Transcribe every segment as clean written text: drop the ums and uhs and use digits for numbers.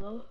Hello?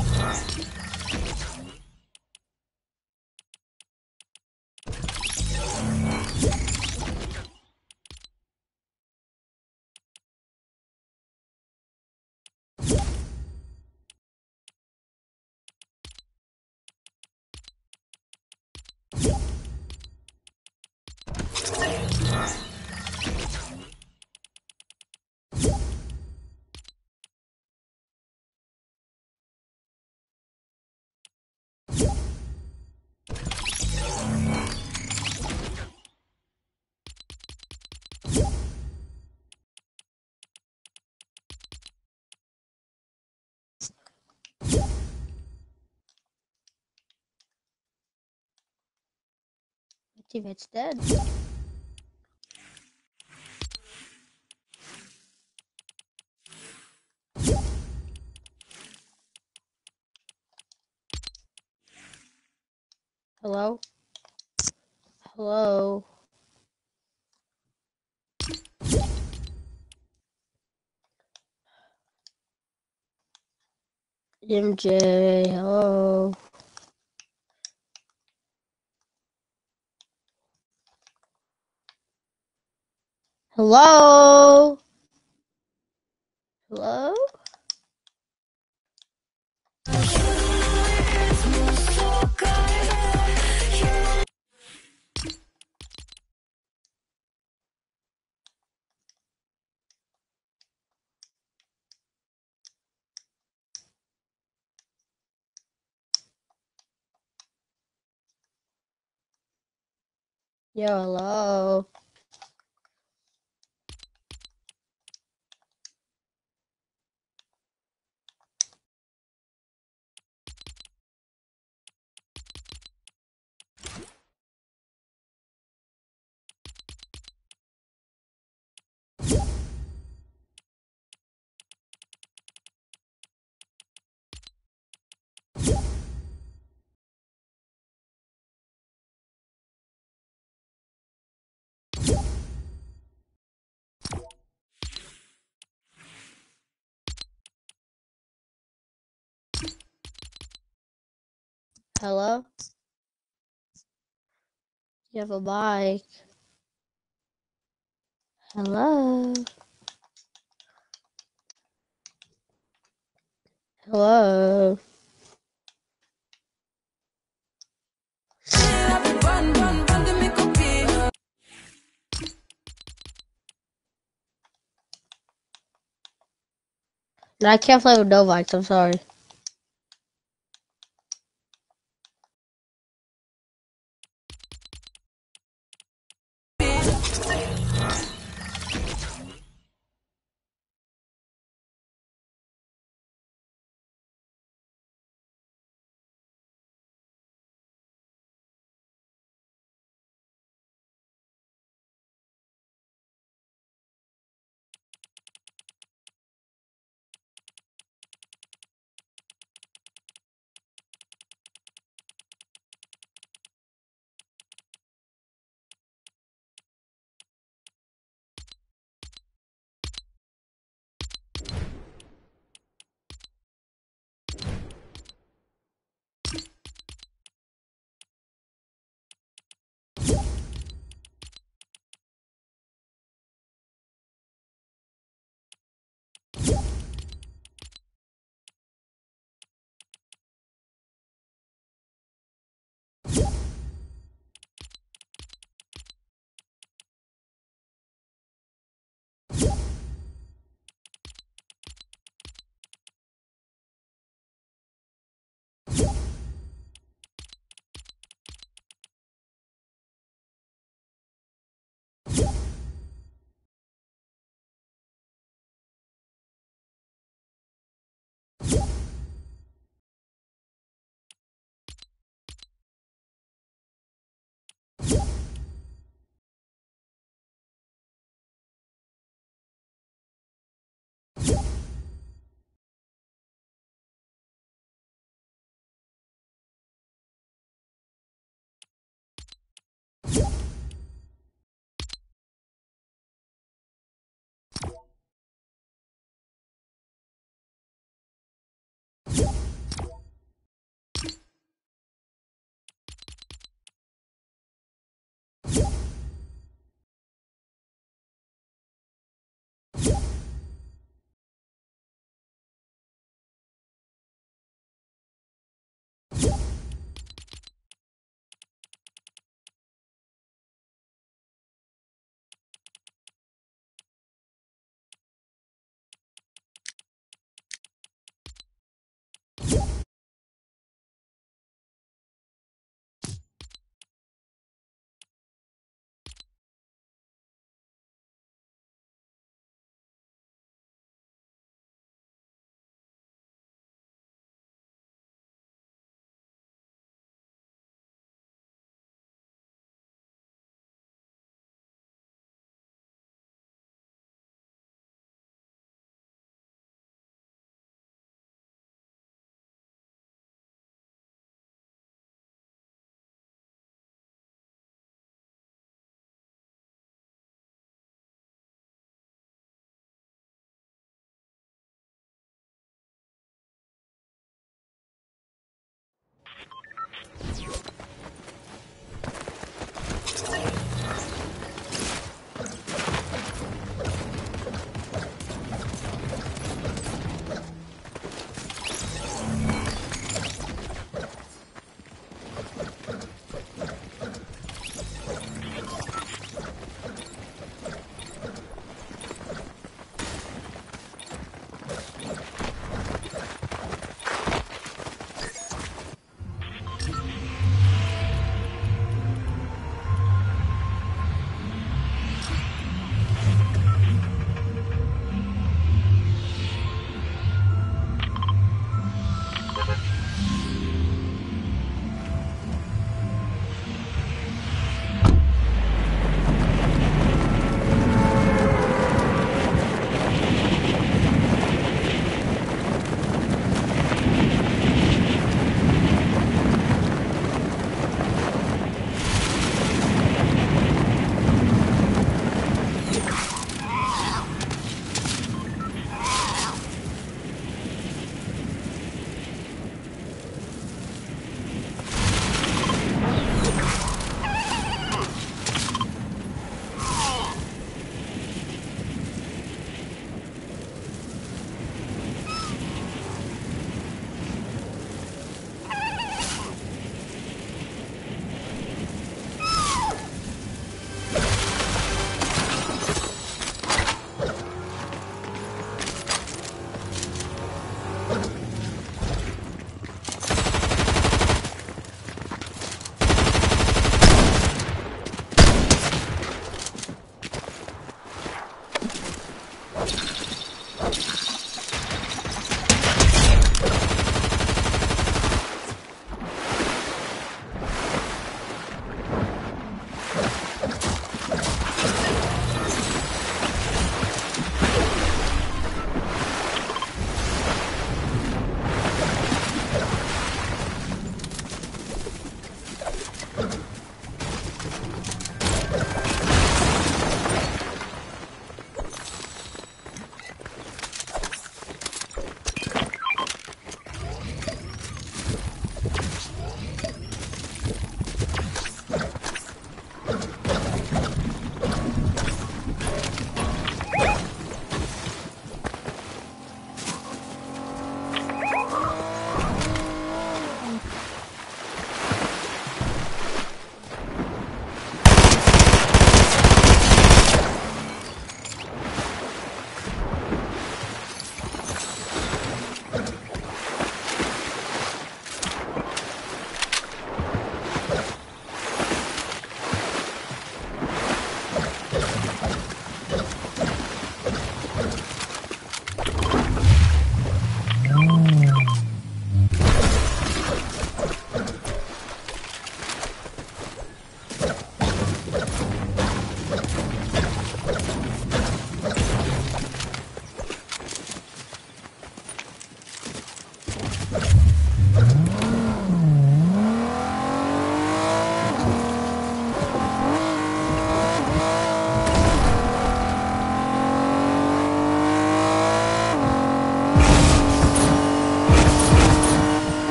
My teammate's dead. Hello? Hello? MJ, hello? Hello? Hello? Yo, hello? Hello? You have a mic. Hello? Hello? No, I can't play with no mics, I'm sorry.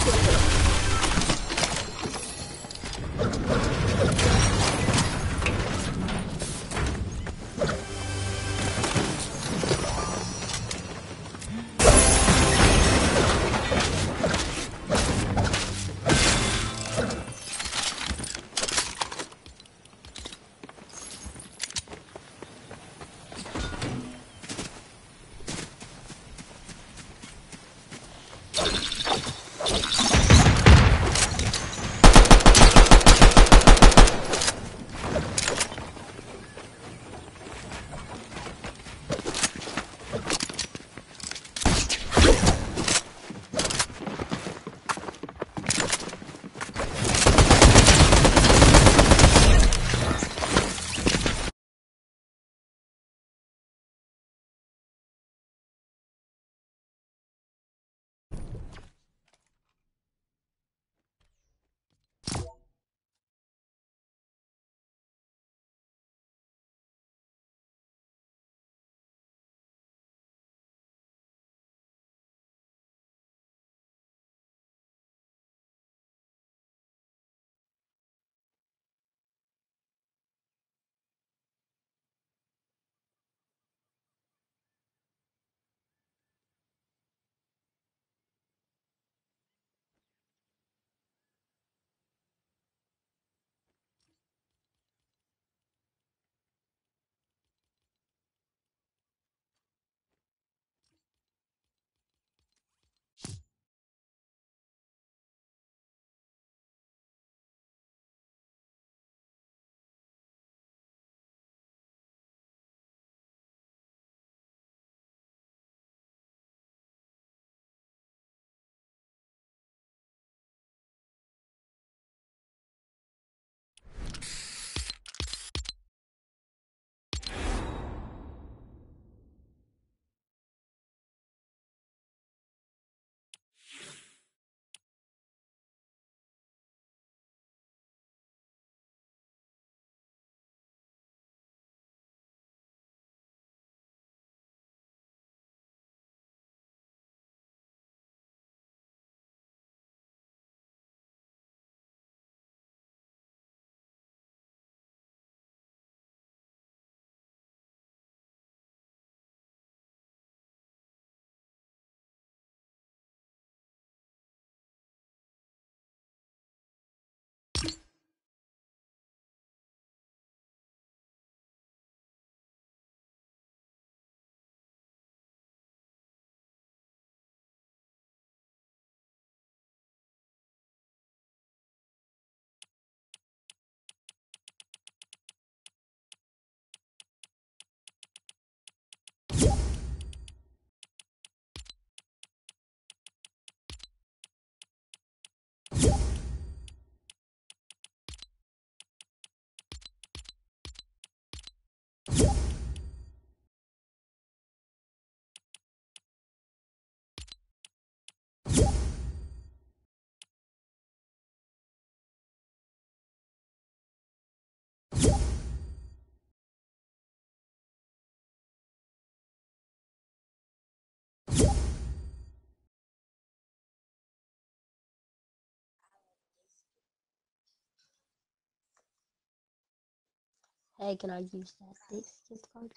Hey, can I use that Dick's gift card?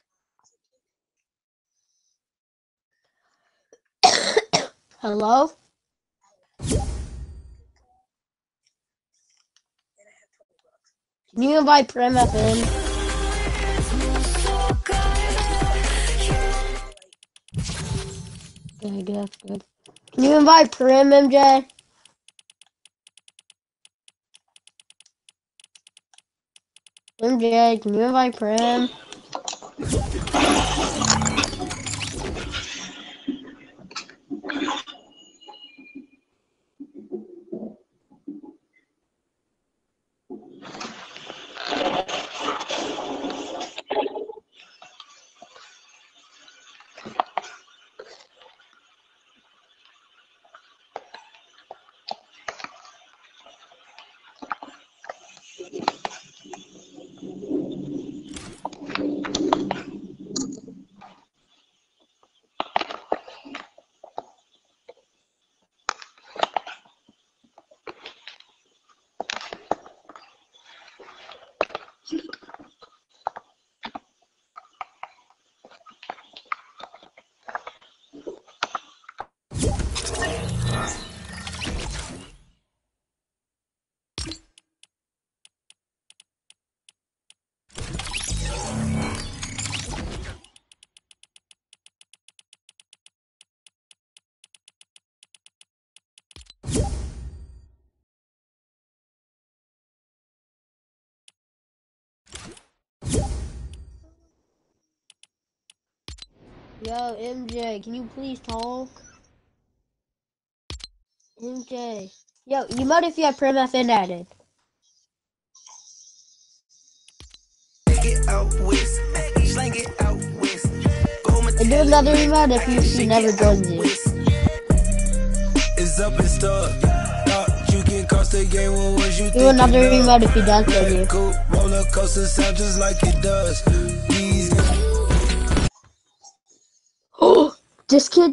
Hello? Can you invite Prim FM? Yeah, that's good. Can you invite Prim, MJ? MJ, can you invite Prim? Yo, MJ, can you please talk? MJ. Yo, you might if you have Prim FN added. And do another emote if she never joins you. It's up and stuck. You can cost the game with what you do another emote if he does join you. Roller coaster sound just like it does. Oh, this kid.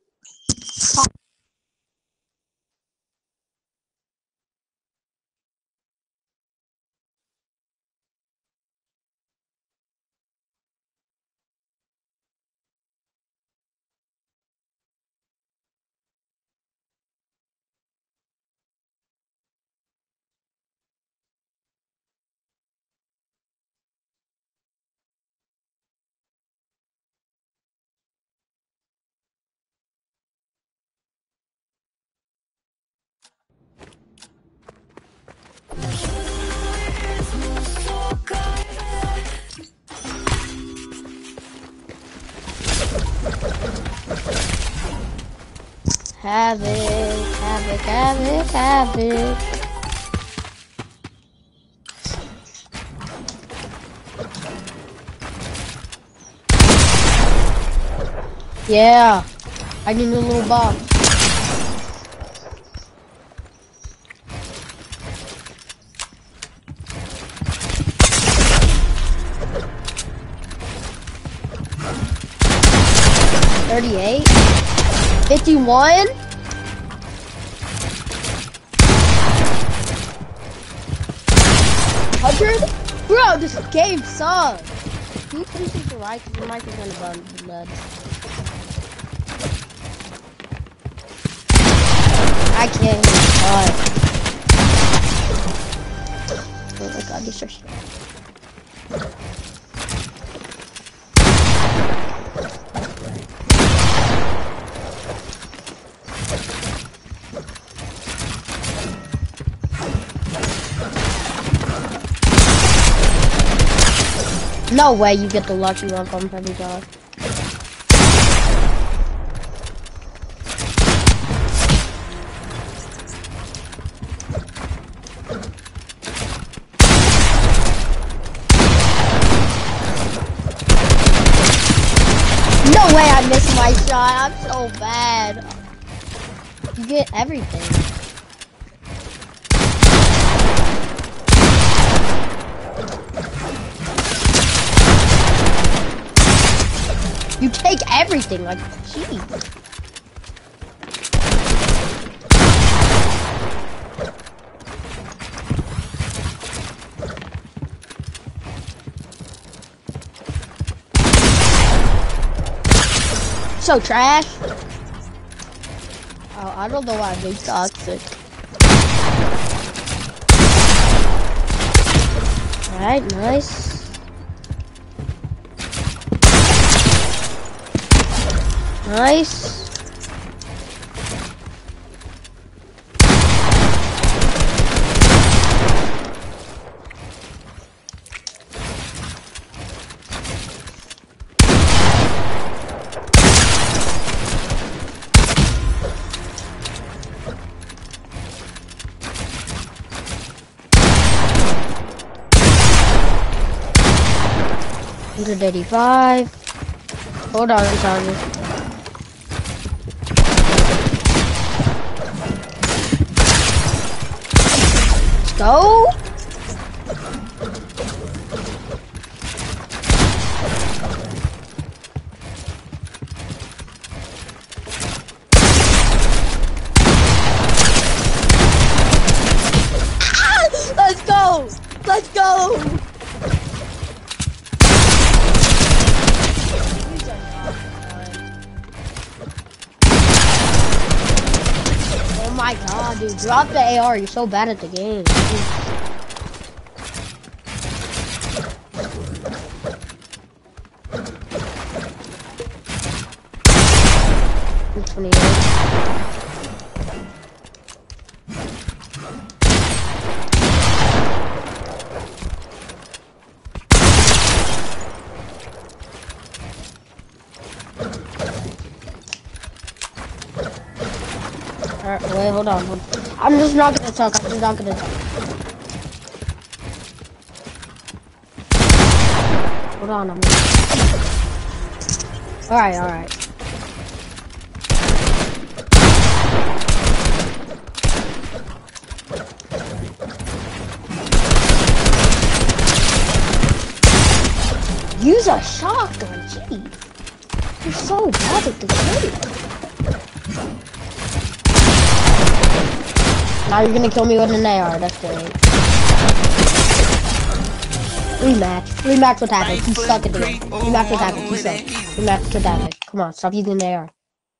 Have it. Yeah, I need a little box. $38, $51. $100? Bro, this game sucks. Can you please take the right? Because the mic is gonna burn the blood. I can't hit oh my god, these are shit. No way you get the lucky one from every dog. No way I missed my shot. I'm so bad. You get everything. You take everything, like, jeez. So trash. Oh, I don't know why I'm being toxic. Alright, nice. Nice. $185. Hold on, I'm sorry. Go. Let's go. Let's go. Oh my god, dude. Drop the AR. You're so bad at the game. 28. wait, hold on. I'm just not gonna talk. I'm just not gonna talk. Hold on, I'm gonna... Alright. Use a shotgun, jeez. You're so bad at the game. Now you're gonna kill me with an AR, that's great. Rematch with Havoc. You suck at the game. Rematch with Havoc. You suck. Rematch with Havoc. Come on, stop using the AR.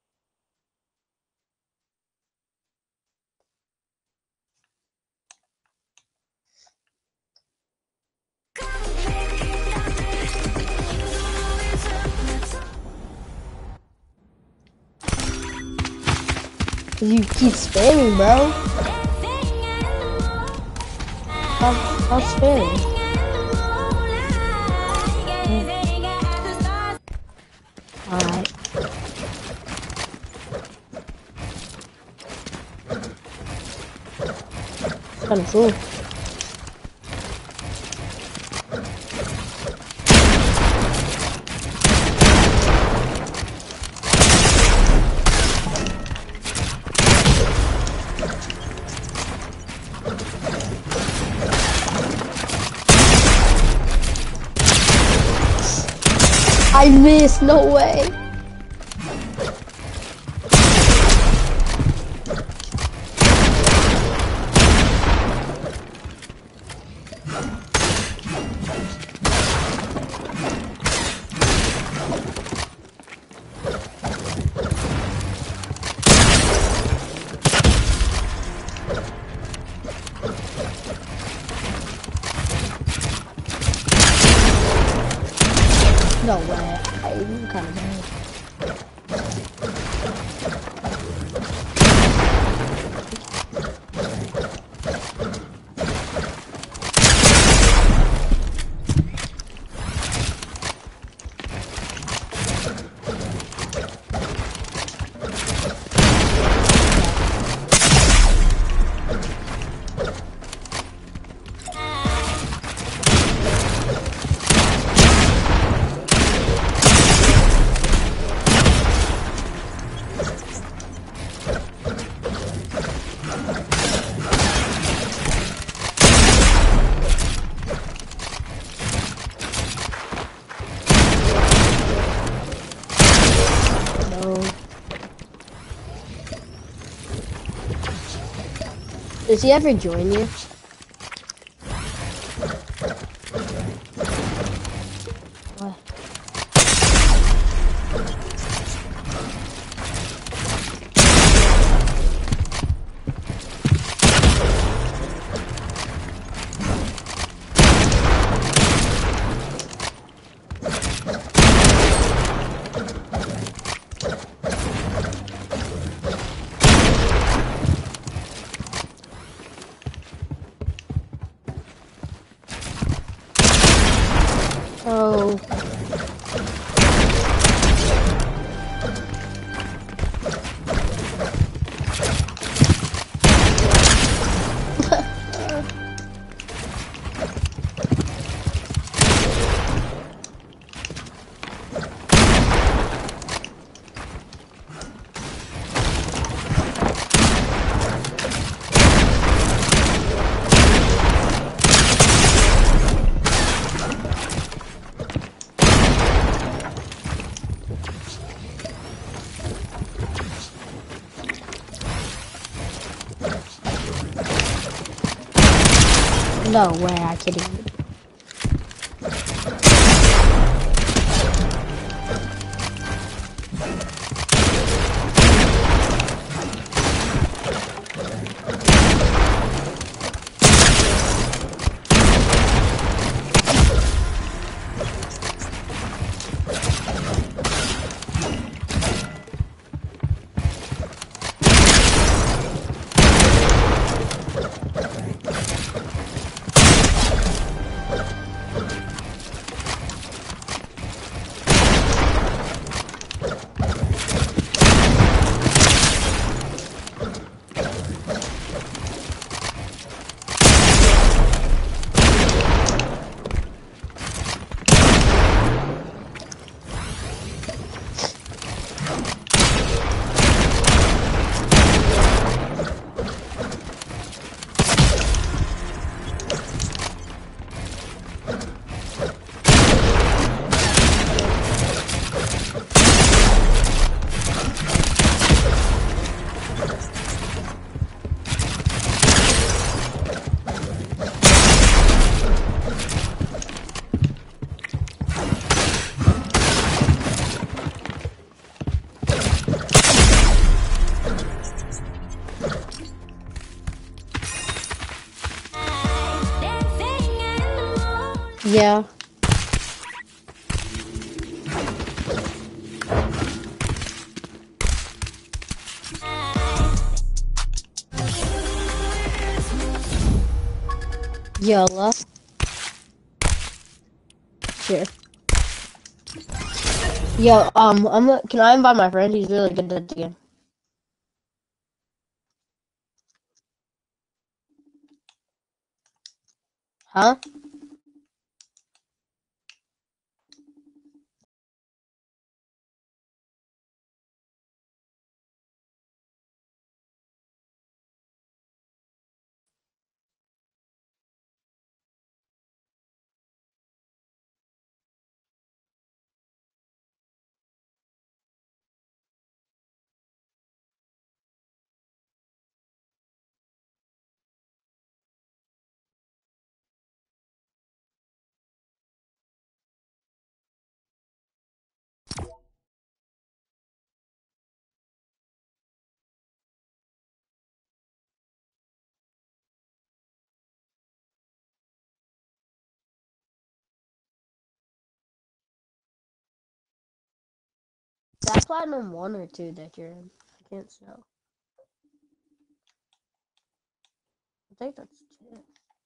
You keep spamming, bro. Stop spamming. Alright. It's kind of cool. I missed, no way. No way. I'm kind of bad. Does he ever join you? What? Oh. No way, I kidding you. Yeah. Yellow. Here. Yo, can I invite my friend? He's really good at the game. Huh? Is that platinum 1 or 2 that you're in? I can't tell. I think that's 2.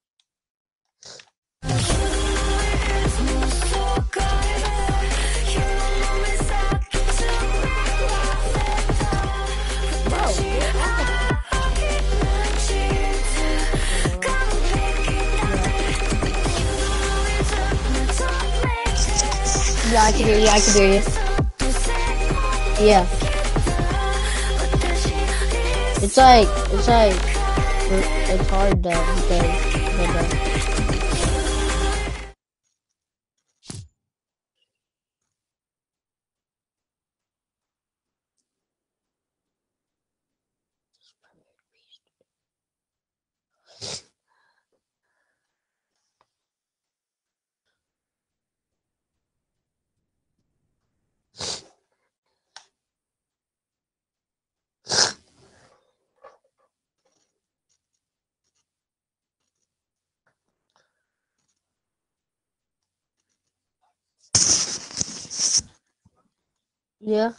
Yeah, I can hear you, I can hear you. Yeah. It's hard though, because, yeah.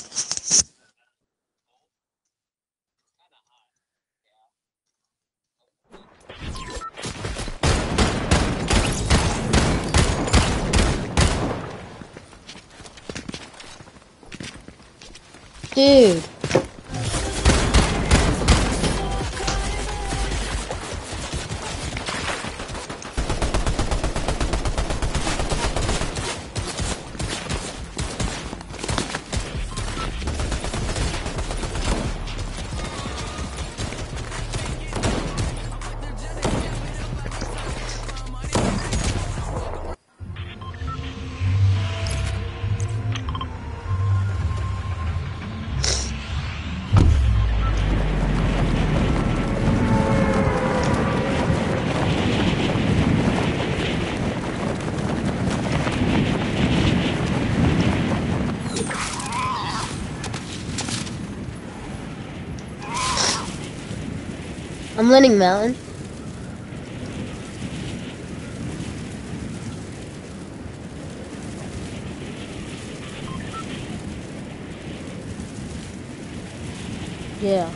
Dude. I'm winning mountain. Yeah.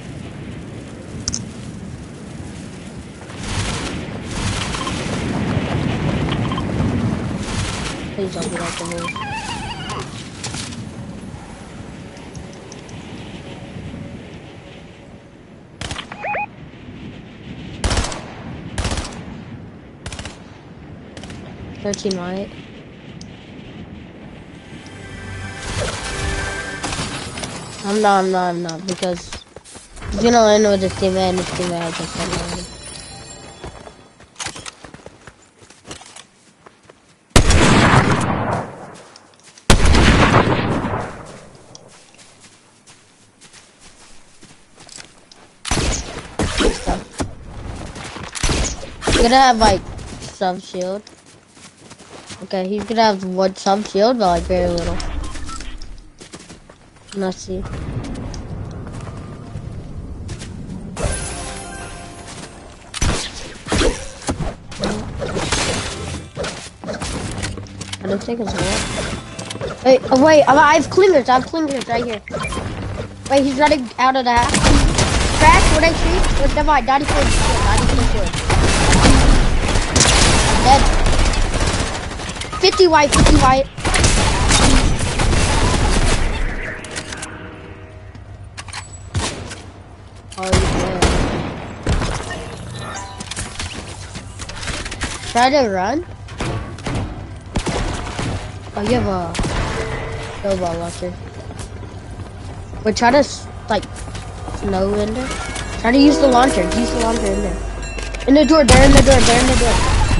Please don't be like the wolf. $13 white. I'm not, because he's gonna land with his teammate and his teammate has just landed. He's gonna have like sub shield. Okay, he's gonna have one sub shield, but like very little. Let's see. I don't think it's one. Wait, oh wait, I have clingers. I have clingers right here. Wait, he's running out of the house. Crash, what I see? What's the mind? 94 shield, 94 shield. Dead. 50 white, 50 white. Oh, yeah. Try to run. Oh, you have a snowball launcher. Wait, try to, like, snow in there. Try to use the launcher. Use the launcher in there. In the door, there in the door, there in the door.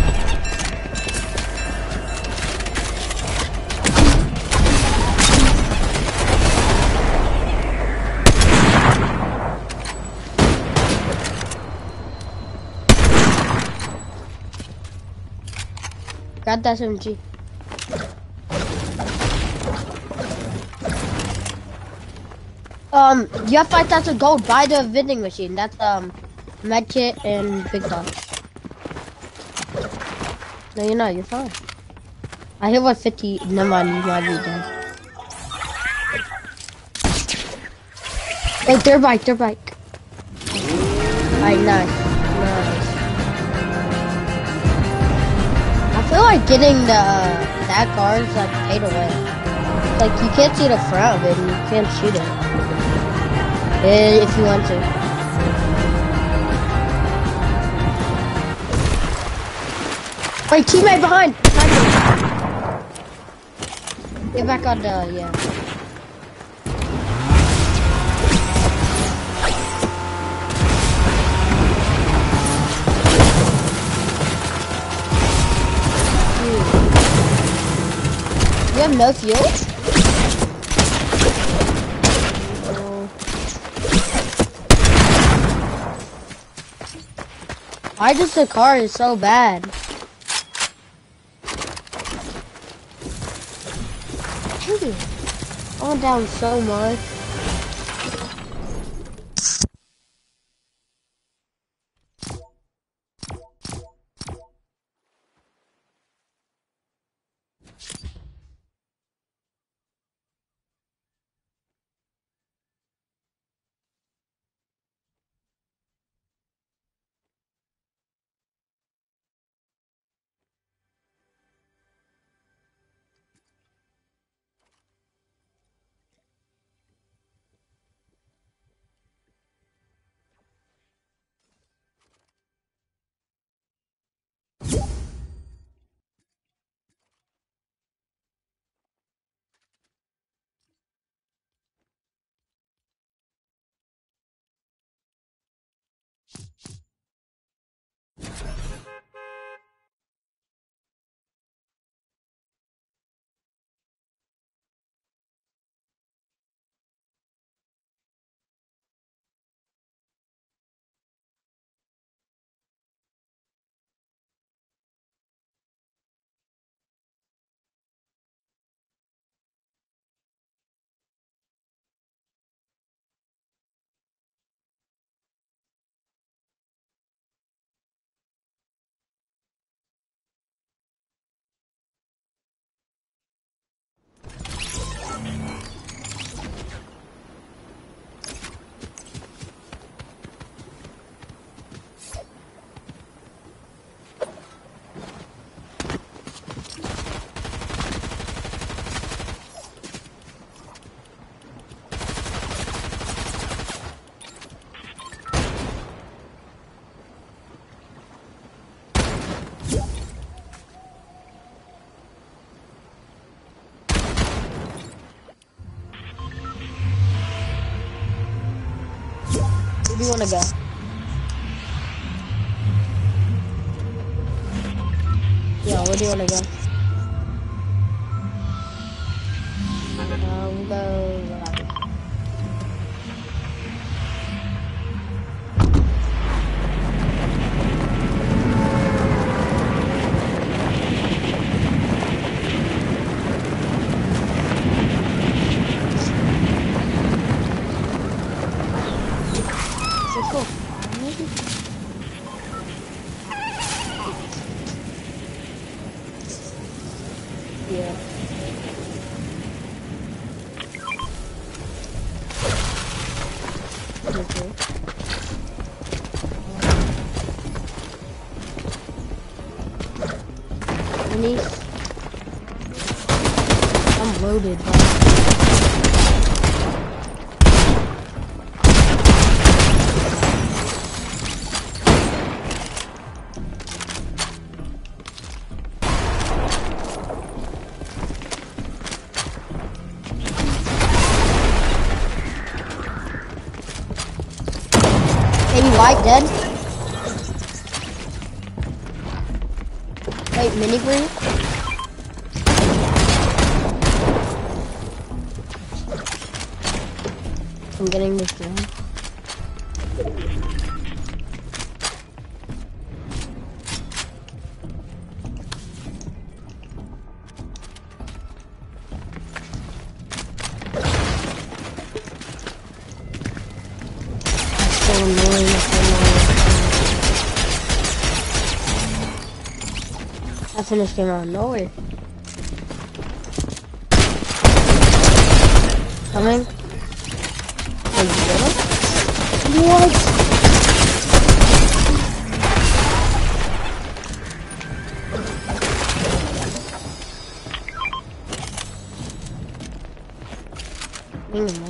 Grab that SMG. You have 5,000 gold. Buy the vending machine. That's med kit and big dog. No, you're not. You're fine. I hit 150. Never mind. You might be dead. Wait, their bike. Their bike. Alright, nice. Nice. I feel like getting the that car is like paid away. Like you can't see the front of it and you can't shoot it. If you want to. Wait, teammate behind! Get back on the, yeah. Dude. You have no fuel? Why does the car is so bad? Dude, going down so much. Where do you want to go? Yeah, where do you want to go? We'll go lobby. Let's go. Yeah. Okay. Minis. I'm loaded, bro. Baby white dead. Wait, mini green? I'm getting this gun. That's so annoying. I finished game out of nowhere. Coming. Wait, you get him? What? Hang on, man.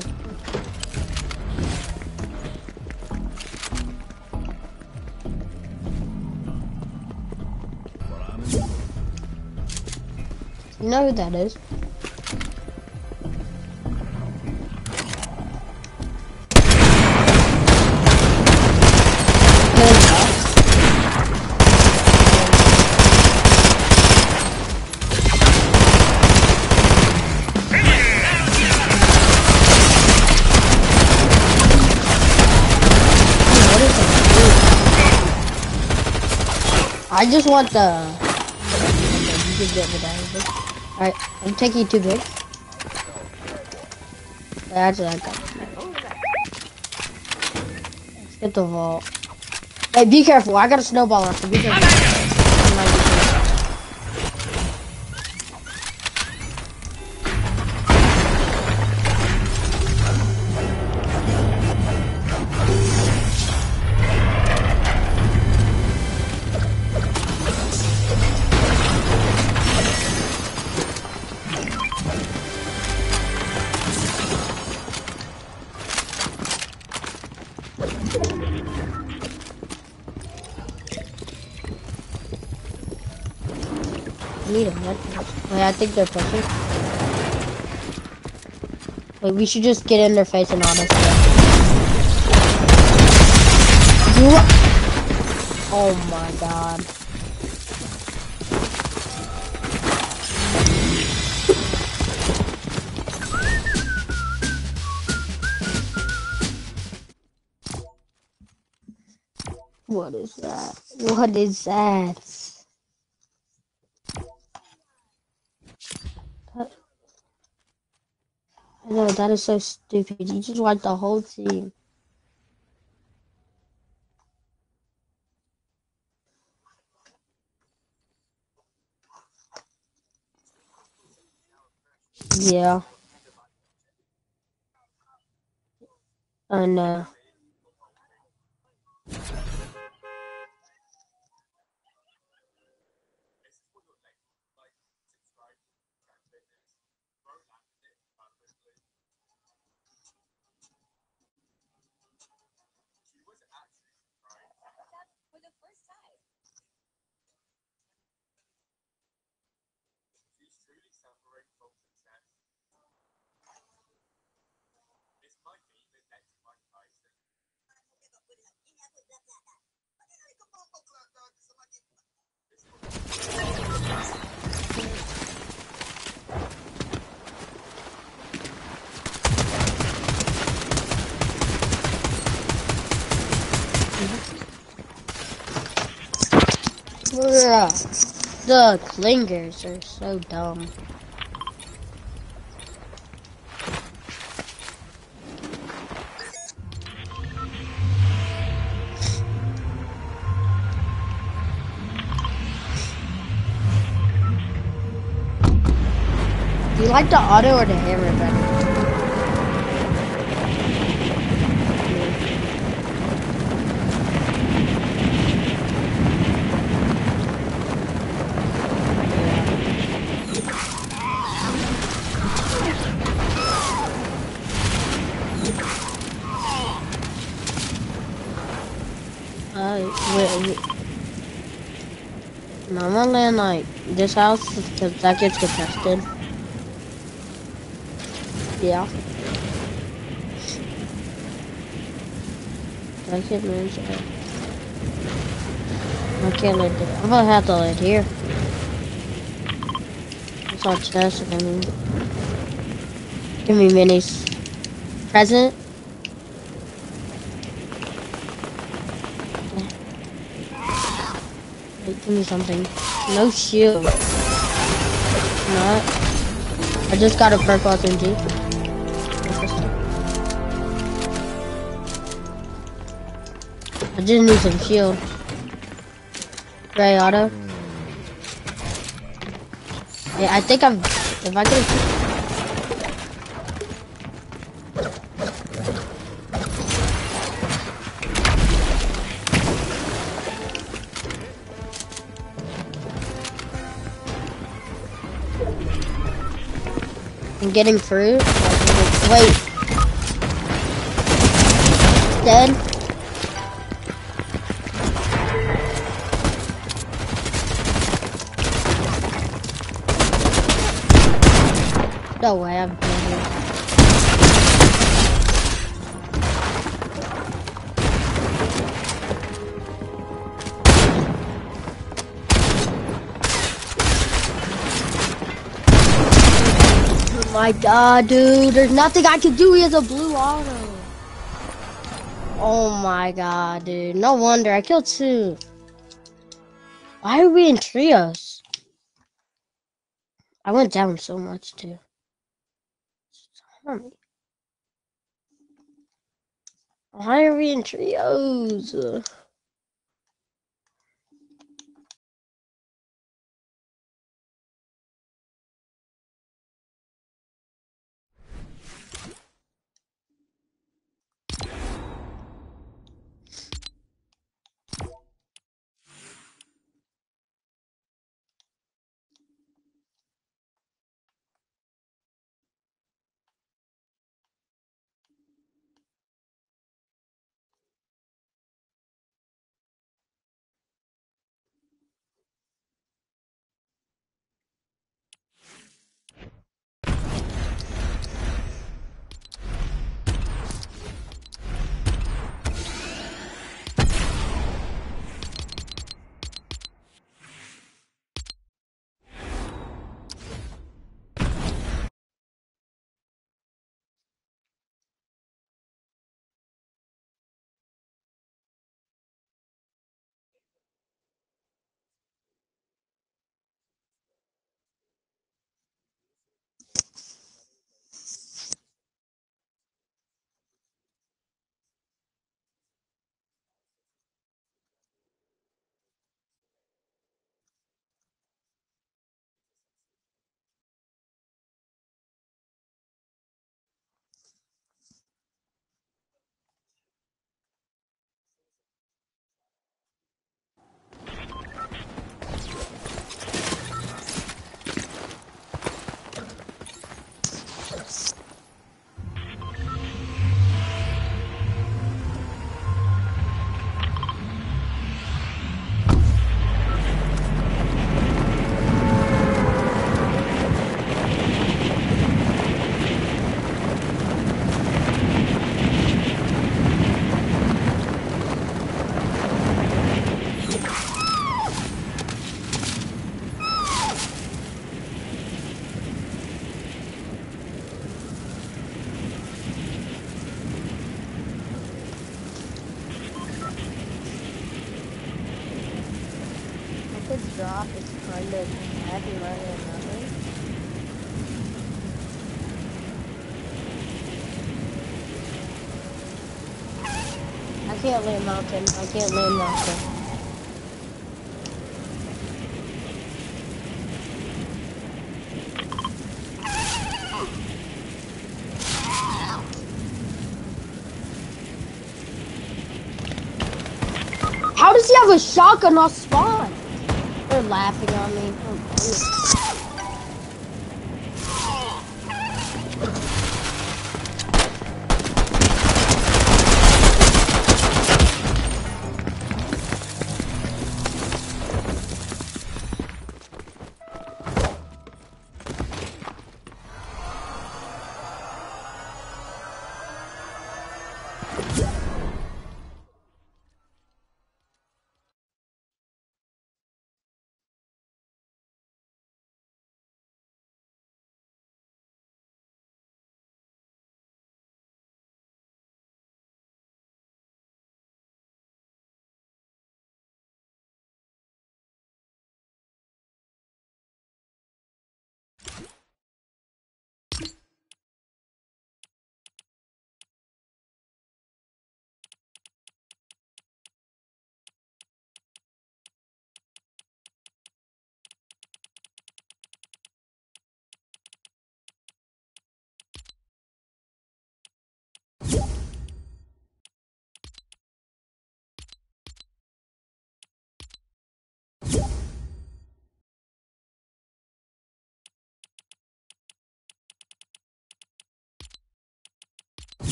You know who that is? I just want the. You can get me that. Alright, I'm taking you too big. Actually, I got it. Let's get the vault. Hey, be careful. I got a snowball on, so be careful. Need him. Wait, I think they're pushing. Wait, we should just get in their face and honest. Oh my god. What is that? What is that? I know, that is so stupid. You just wiped the whole team. Yeah. I know. Yeah. The clingers are so dumb. You like the auto or the hammer better? Wait. No, I'm gonna land like this house because that gets contested. Yeah. I can't land there. I can't land there. I'm gonna have to land here. It's all chest, I mean. Give me minis. Present. Wait, give me something. No shield. Not. I just got a purple SMG. I just need some shield. Gray auto. Yeah, I think I'm. If I can. I'm getting fruit. Wait. Dead. No way, I'm dead here. Oh my god, dude. There's nothing I can do. He has a blue auto. Oh my god, dude. No wonder. I killed two. Why are we in trios? I went down so much, too. Why are we in trios? This drop is kind of heavy right now. I can't land mountain. I can't land mountain. How does he have a shotgun off spawn? They're laughing at me.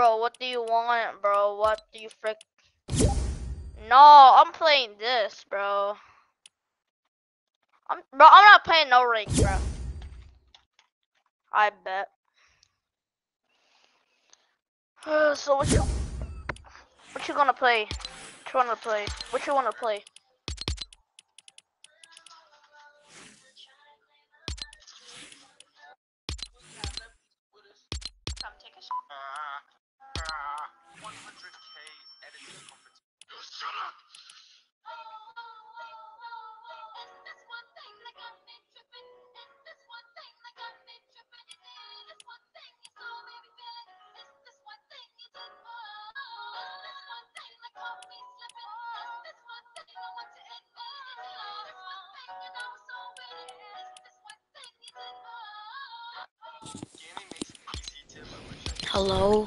Bro, what do you want, bro? What do you frick? No, I'm playing this, bro. I'm not playing no ranks, bro. I bet. So what you gonna play? What you wanna play? What you wanna play? Hello?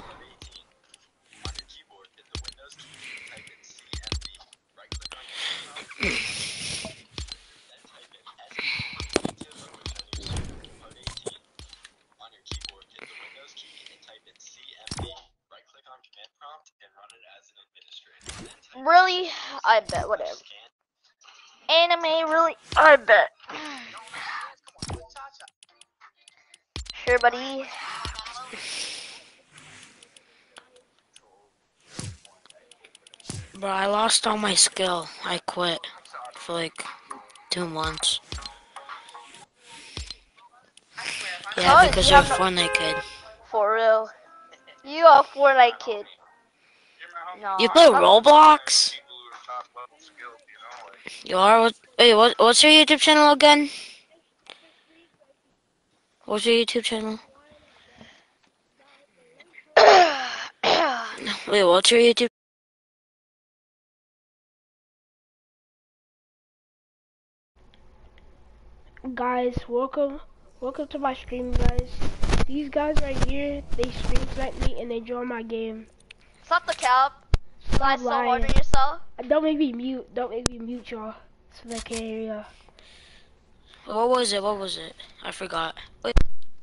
Really? I bet. Whatever. Anime? Really? I bet. Sure, buddy. Bro, I lost all my skill. I quit for like 2 months. Yeah, Huh? because You you're a have no. Fortnite kid. For real. You a Fortnite kid. You No. play Roblox? You are? Wait, what's your YouTube channel again? What's your YouTube channel? Wait, what's your YouTube? Guys, welcome to my stream, guys. These guys right here, they stream snipe me and they join my game. Stop the cap. Lie so hard lying. on yourself. Don't make me mute y'all, so they can't hear y'all. What was it? I forgot. Wait,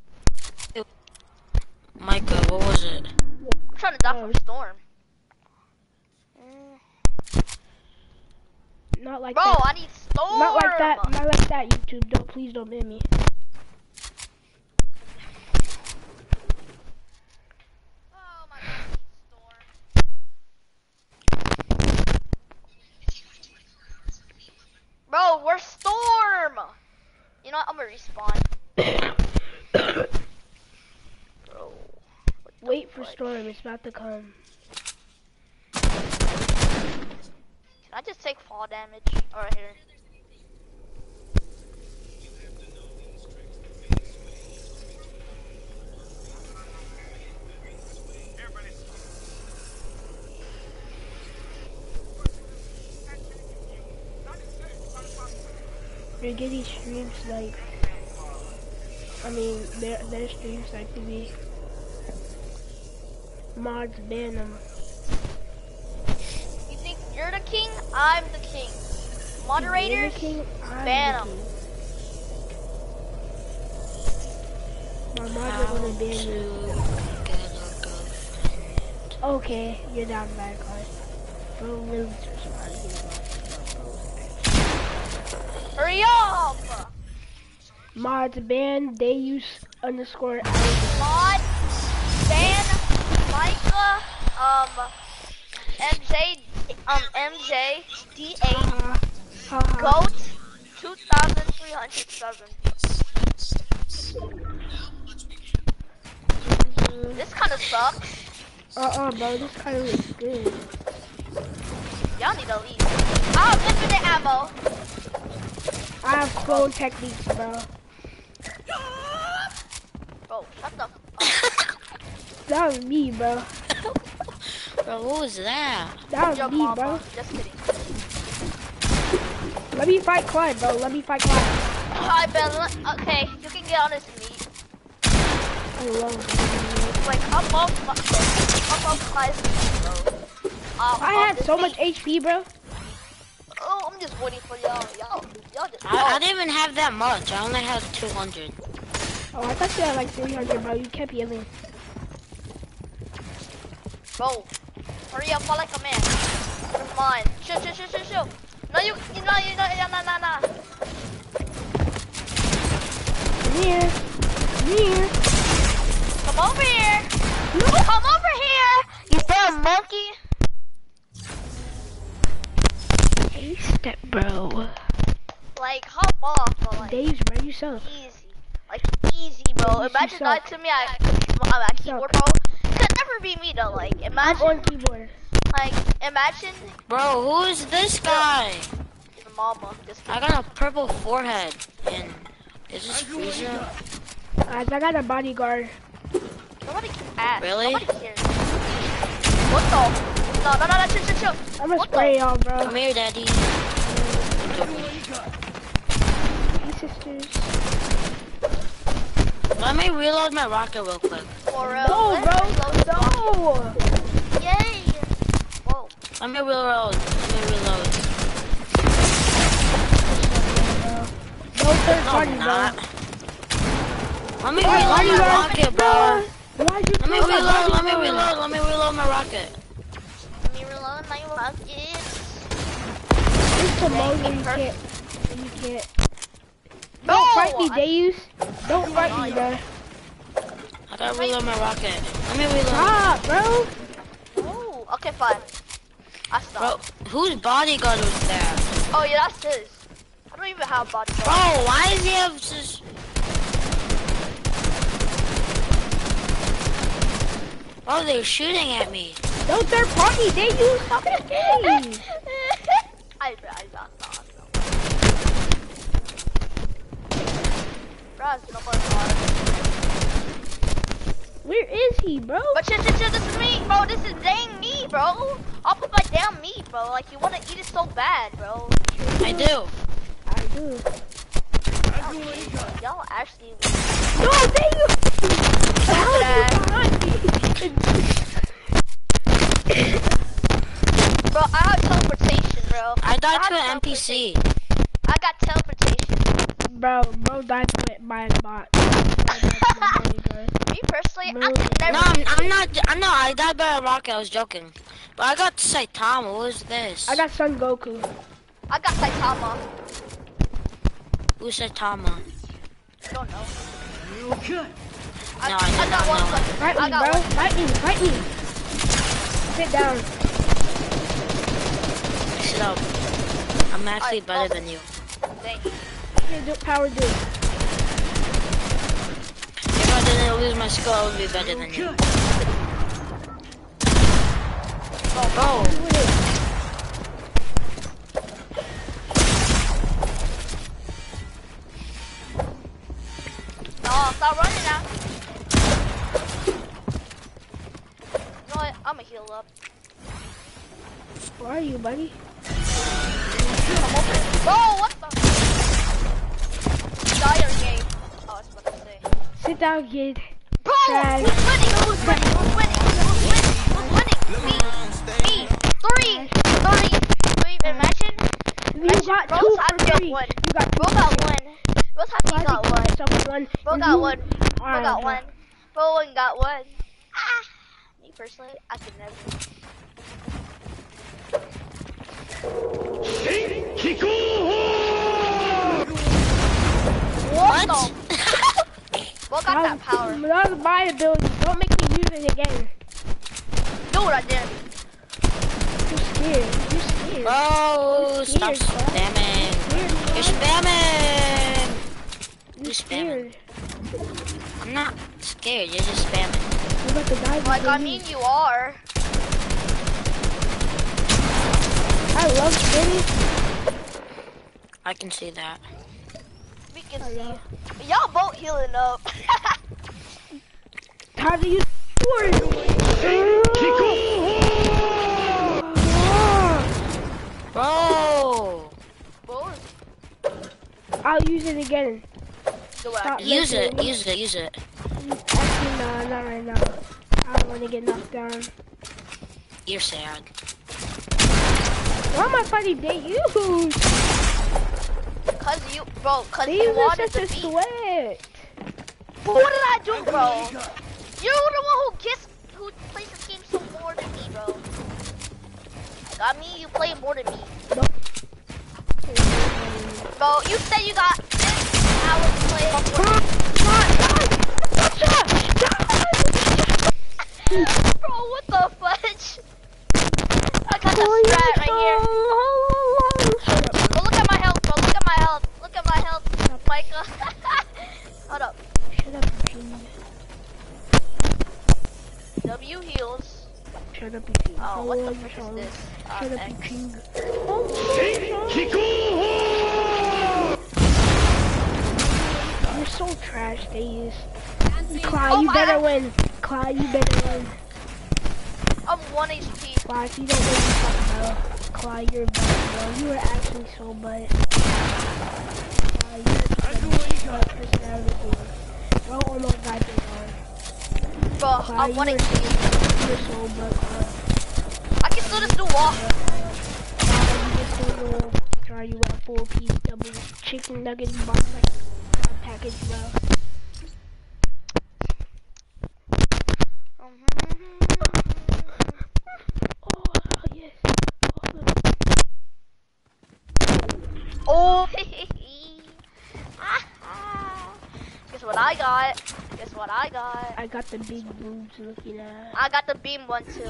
Micah, what was it? I'm trying to die from storm. Not like Bro, that. I need storm. Not like that, YouTube. Please don't ban me. Oh my god, storm. Bro, we're storm. You know what? I'm gonna respawn. Bro. Wait for storm. It's about to come. Can I just take fall damage? Alright, here. They're getting stream sniped. I mean, their stream sniped to me. Mods ban them. You think you're the king? I'm the king. Moderators, ban them. My mods are gonna ban you. Okay, you're down bad card. Bro, really Hurry up! Mods ban Deus underscore Mod, ban, Micah, MJ, D8, Goat, 2,307. This kinda sucks. Bro, this kinda looks good. Y'all need to leave. I have infinite ammo. I have clone techniques, bro. Bro, shut the f That was me, bro. Bro, what was that? That was Your me, mama. bro. Just kidding. Let me fight Clyde, bro. Let me fight Clyde. Alright, Ben. Okay, you can get on this meat. I love it. Like, up Clyde's meat, bro. I have so much HP, bro. Oh, I'm just waiting for y'all. Y'all just. I didn't even have that much. I only had 200. Oh, I thought you had like 300, bro. You kept yelling. Bro, hurry up, fall like a man. Never mind. Shoot. No, you nah. Come here. Come over here. Come over here, you damn monkey. Hey, step bro. Like, hop off, but like, Dave's bro, you suck. Easy, bro. Imagine that to me, I'm at keyboard, bro. It could never be me, though. Like, imagine. I'm on keyboard. Like, imagine. Bro, who is this guy? Your mama. I got a purple forehead. And is this Frieza? I got a bodyguard. Nobody can ask. Really? Nobody cares. What the? No, chill. I'm gonna spray y'all, bro. Come here, daddy. Hey, sisters. Let me reload my rocket real quick. For real. No, bro. No. Yay. Whoa. Let me reload. No third No, party, I'm bro. not. Let me reload my rocket, bro. Why'd you Let me throw my reload my rocket. Let me reload my rocket. It's the mode where you can't. No, Don't fight me, Deus. Don't fight me, bro. I gotta reload my rocket. Let me reload. Stop, bro. Ooh, okay, fine. I stopped. Bro, whose bodyguard was there? Oh, yeah, that's his. I don't even have bodyguard. Bro, why does he have this? Oh, they're shooting at me. Don't third party, Deus. Stop it, game. I stopped. Bro, it's nobody hard. Where is he, bro? But chill, this is me, bro. This is dang me, bro. I'll put my damn meat, bro. Like, you want to eat it so bad, bro. I do. I do. Y'all actually... No, Deus. How Bro, I have teleportation, bro. I died to an NPC. I got teleportation. Bro died by a bot. Me personally, I could never... No, I died by a rocket, I was joking. But I got Saitama, what is this? I got Son Goku. I got Saitama. Who's Saitama? I don't know. No, I I did got not one. know. Fight me, I got bro. one. Fight me. Sit down. Shut up. I'm actually better than you. Thank you. Here, do power do. If I didn't lose my skill, I would be better than you. Oh, Do it. No, stop running now. You know what? I'ma heal up. Where are you, buddy? Come over. Bro, what the? Die or game. Oh, I was about to say. Sit down, kid. Bro, Trash. who's winning? Me. 3. Imagine. You got Bro's 2 happy for got 3. one. You got 2 Bro got 1. Bro's happy got 1. One. Bro And got you- 1. Bro Alright, got bro. 1. Bro got 1. Ah. Me personally, I could never. What? What got that power? That was my ability. Don't make me use it again. Do what I did. You're scared. bro, stop Scared, bro. spamming. You're spamming. You're spamming. Scared. I'm not scared, you're just spamming. What about the guys? Like, I mean, you are. I love City. I can see that. We can I see. love. Y'all both healing up. How do you score it? Bro! Bro, I'll use it again. do what I Stop did. Use it, messing. use it, use it. Actually, no, not right now. I don't want to get knocked down. You're sad. Why am I fighting Deus? Cause you, bro, cause Deus you is wanted such to a beat. sweat. But what did I do, bro? You're the one who plays this game so more than me. got me? You play more than me. No. Bro, you said you got this. I was playing more. Bro, what the fudge? I got the strat right here. Bro, look at my health, bro. Look at my health. Look at my health, Micah. Hold up. Shut up, Eugene. W heals. Shut up, Eugene. Oh, what the frick is this? Shut up, Eugene. You're so trash, Days. Clyde, you better win. Clyde, you better win. I'm 1 HP. Clyde, you don't know what you're talking about. Clyde, you're bad, bro. You are actually so bad. You're a personality. Bro almost died to one. Bro, I'm 1 HP. You're so bad, Clyde. I can still just do walk. You just don't try you out 4-piece double chicken nugget box like package, bro. Oh, yes. Oh, guess what I got? Guess what I got? I got the big boobs looking at. I got the beam one too.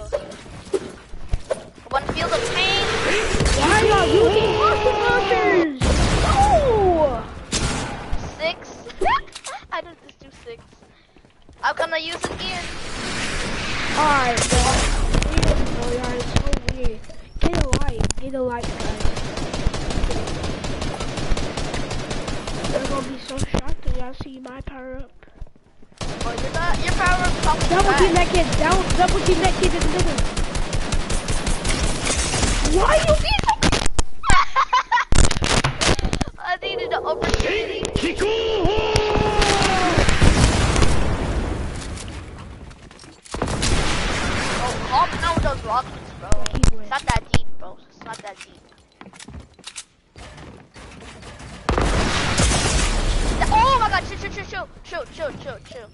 One feel the pain. Why are you using rocket launchers? No! 6. I did just do 6. How can I use it again? Alright, bro. Weird, bro. Y'all is so weird. Get a light. Get a light, guys. You're gonna be so shocked when y'all see my power up. Oh, you're not. Your power is probably Double team bad. that kid. Double team that kid in the middle. Why you being I needed an opportunity. Oh, calm down with those rockets, bro. It's not that deep, bro. It's not that deep. Oh my god, chill.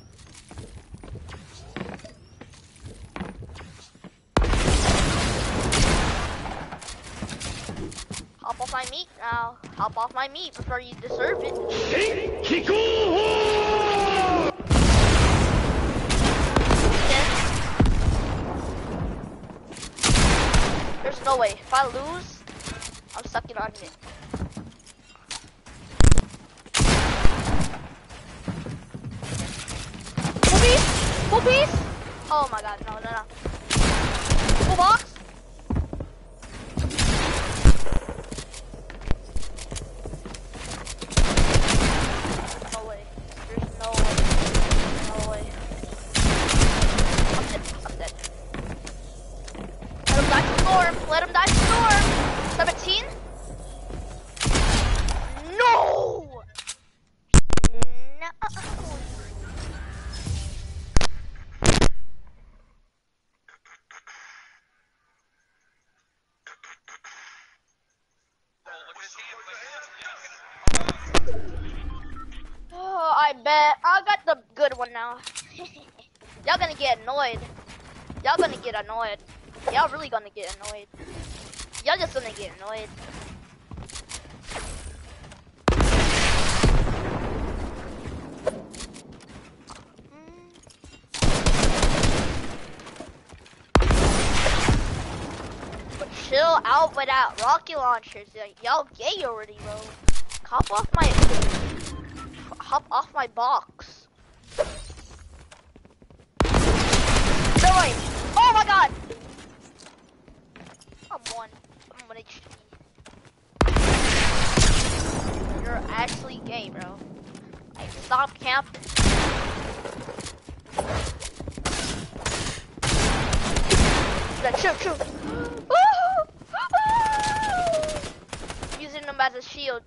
Hop off my meat now. Hop off my meat before you deserve it. There's no way. If I lose, I'm sucking on it. Full piece? Oh my god, no. Full box? No way. There's no way. I'm dead. Let him die to storm. 17? No! Oh, I bet. I got the good one now. Y'all gonna get annoyed. Y'all really gonna get annoyed. Y'all just gonna get annoyed. But chill out with that rocket launchers. Y'all gay already, bro. Hop off my box. No way. Oh my god. I'm 1 HP. You're actually gay, bro. Like, stop camping. Chill. Using them as a shield.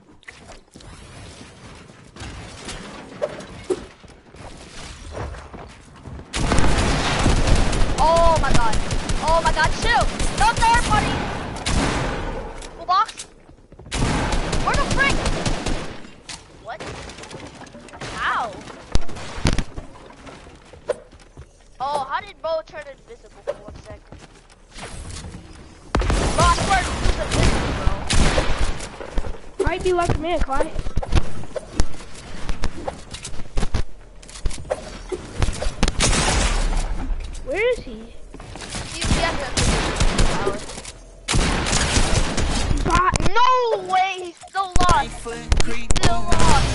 Oh my god, chill! Don't third party! Full box? Where the frick? What? How? Oh, how did Bo turn invisible for 1 second? Bro, I might be like a man, Clyde. Where is he? No way, he's still lost. Still lost.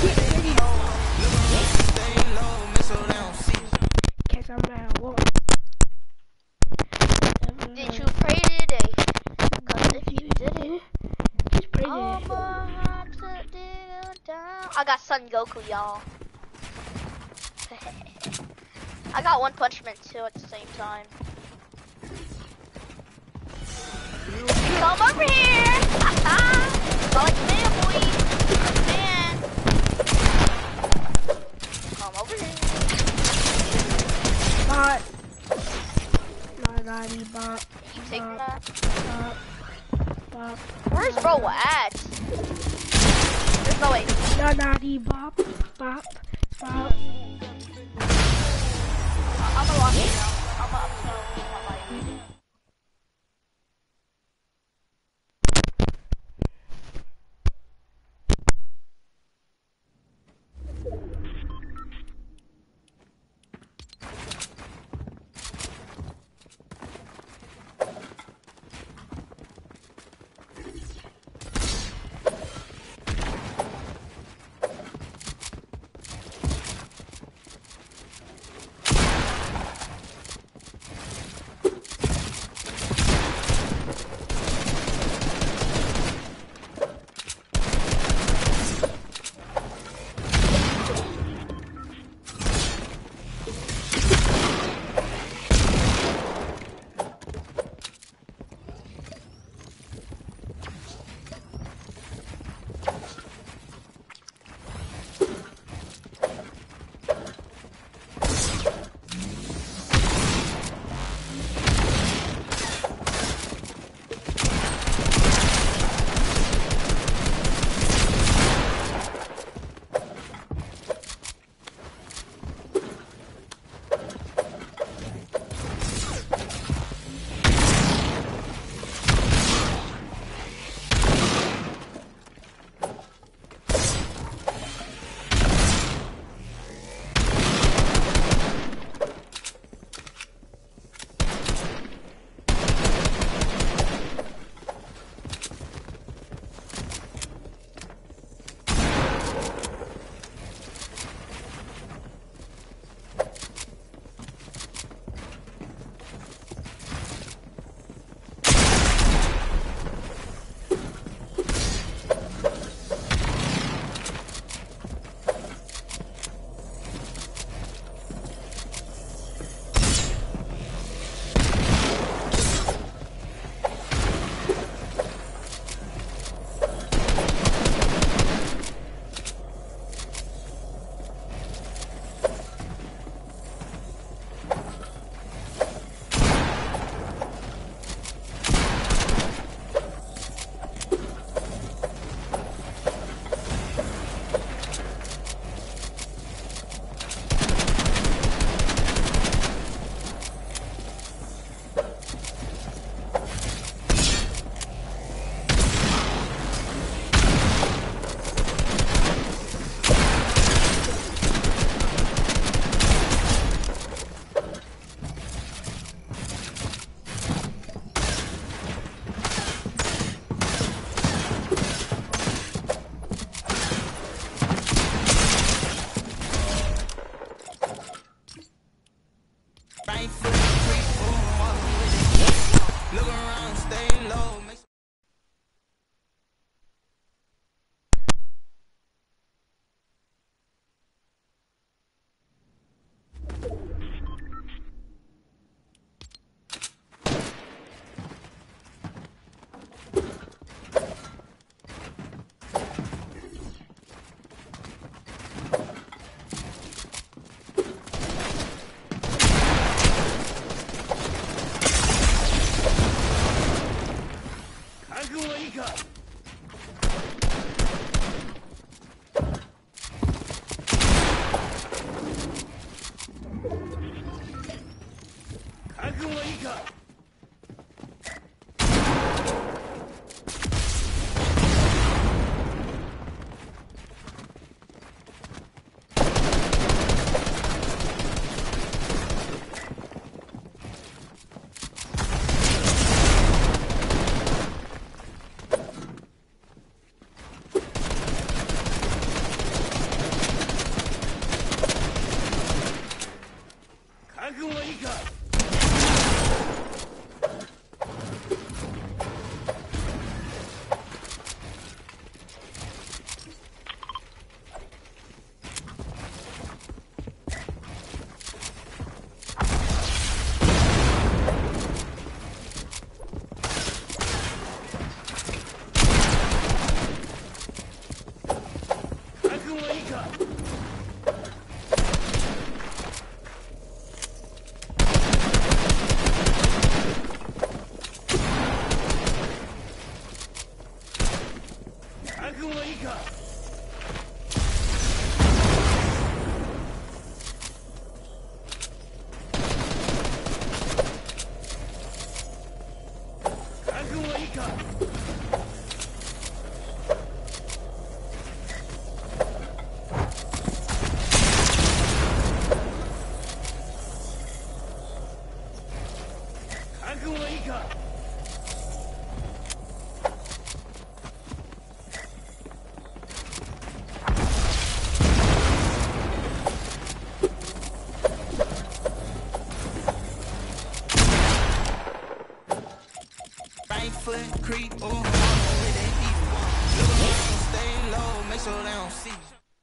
Guess I'm at war. Did you pray today? Cause if you didn't, Just pray I'ma that. have to dig down. I got Son Goku, y'all. I got One Punch Man too at the same time. Come over here! I like family. Man. Come over here. Bot. Naughty bot. You taking that? Bop. Where's bro at? There's no way. Naughty bop. Bop. Bop. I'm gonna lock it down. I'm gonna leave my light. Right foot creep, oh, with that heat. Little stay low, make sure they don't see.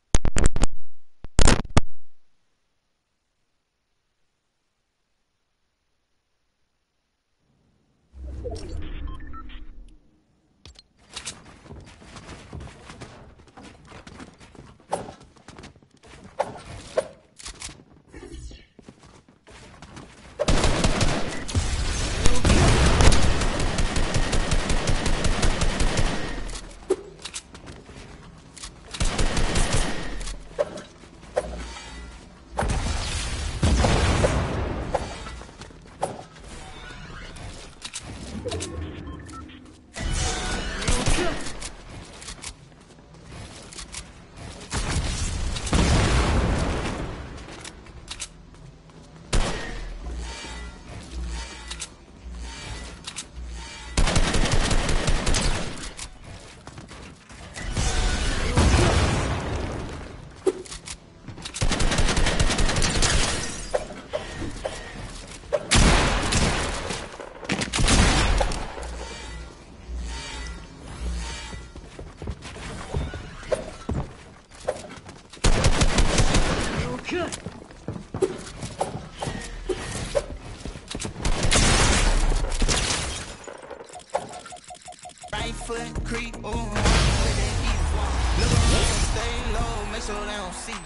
Right foot creep, oh, with that heat. Little stay low, make sure they don't see.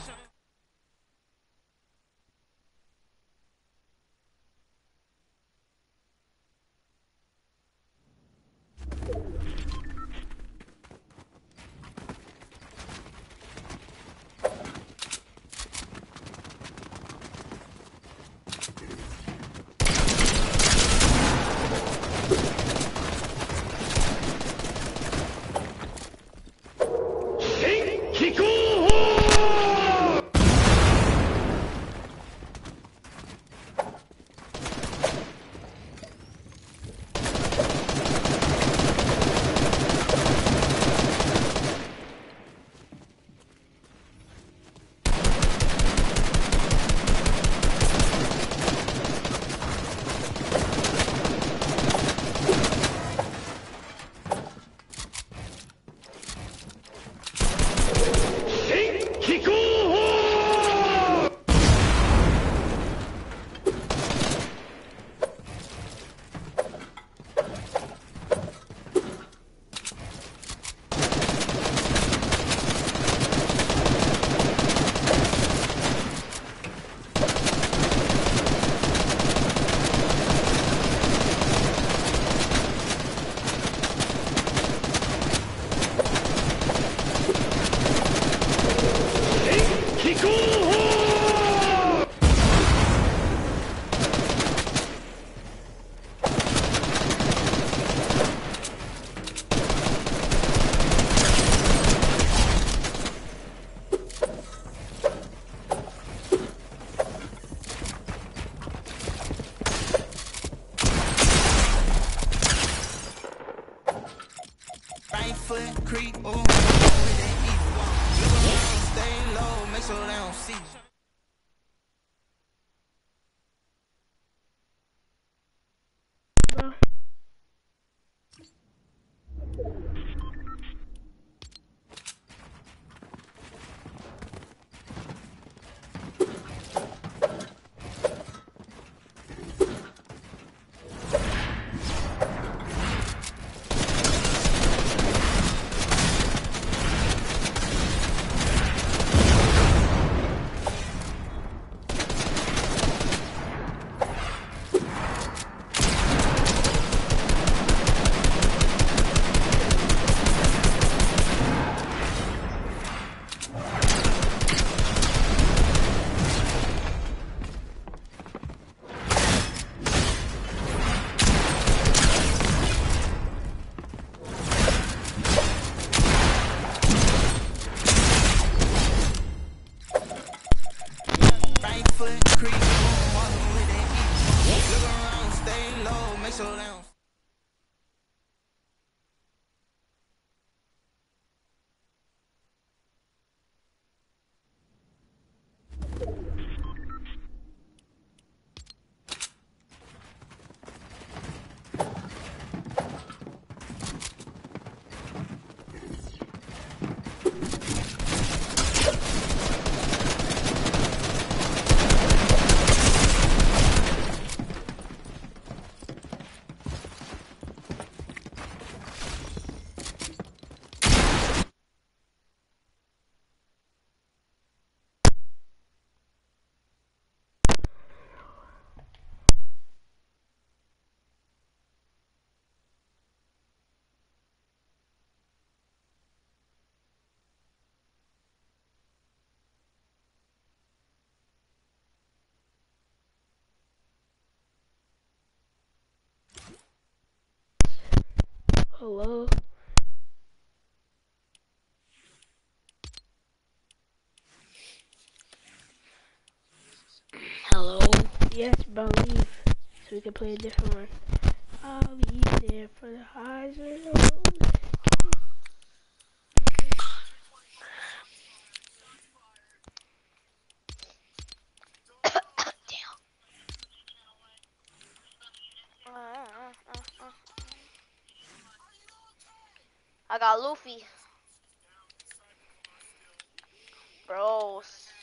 Right foot creep, oh, with that heat. Little stay low, make sure they don't see. Bro. sure they don't. Hello? Hello? Yes, bro, leave. So we can play a different one. I'll be there for the highs and lows. I got Luffy. Bros.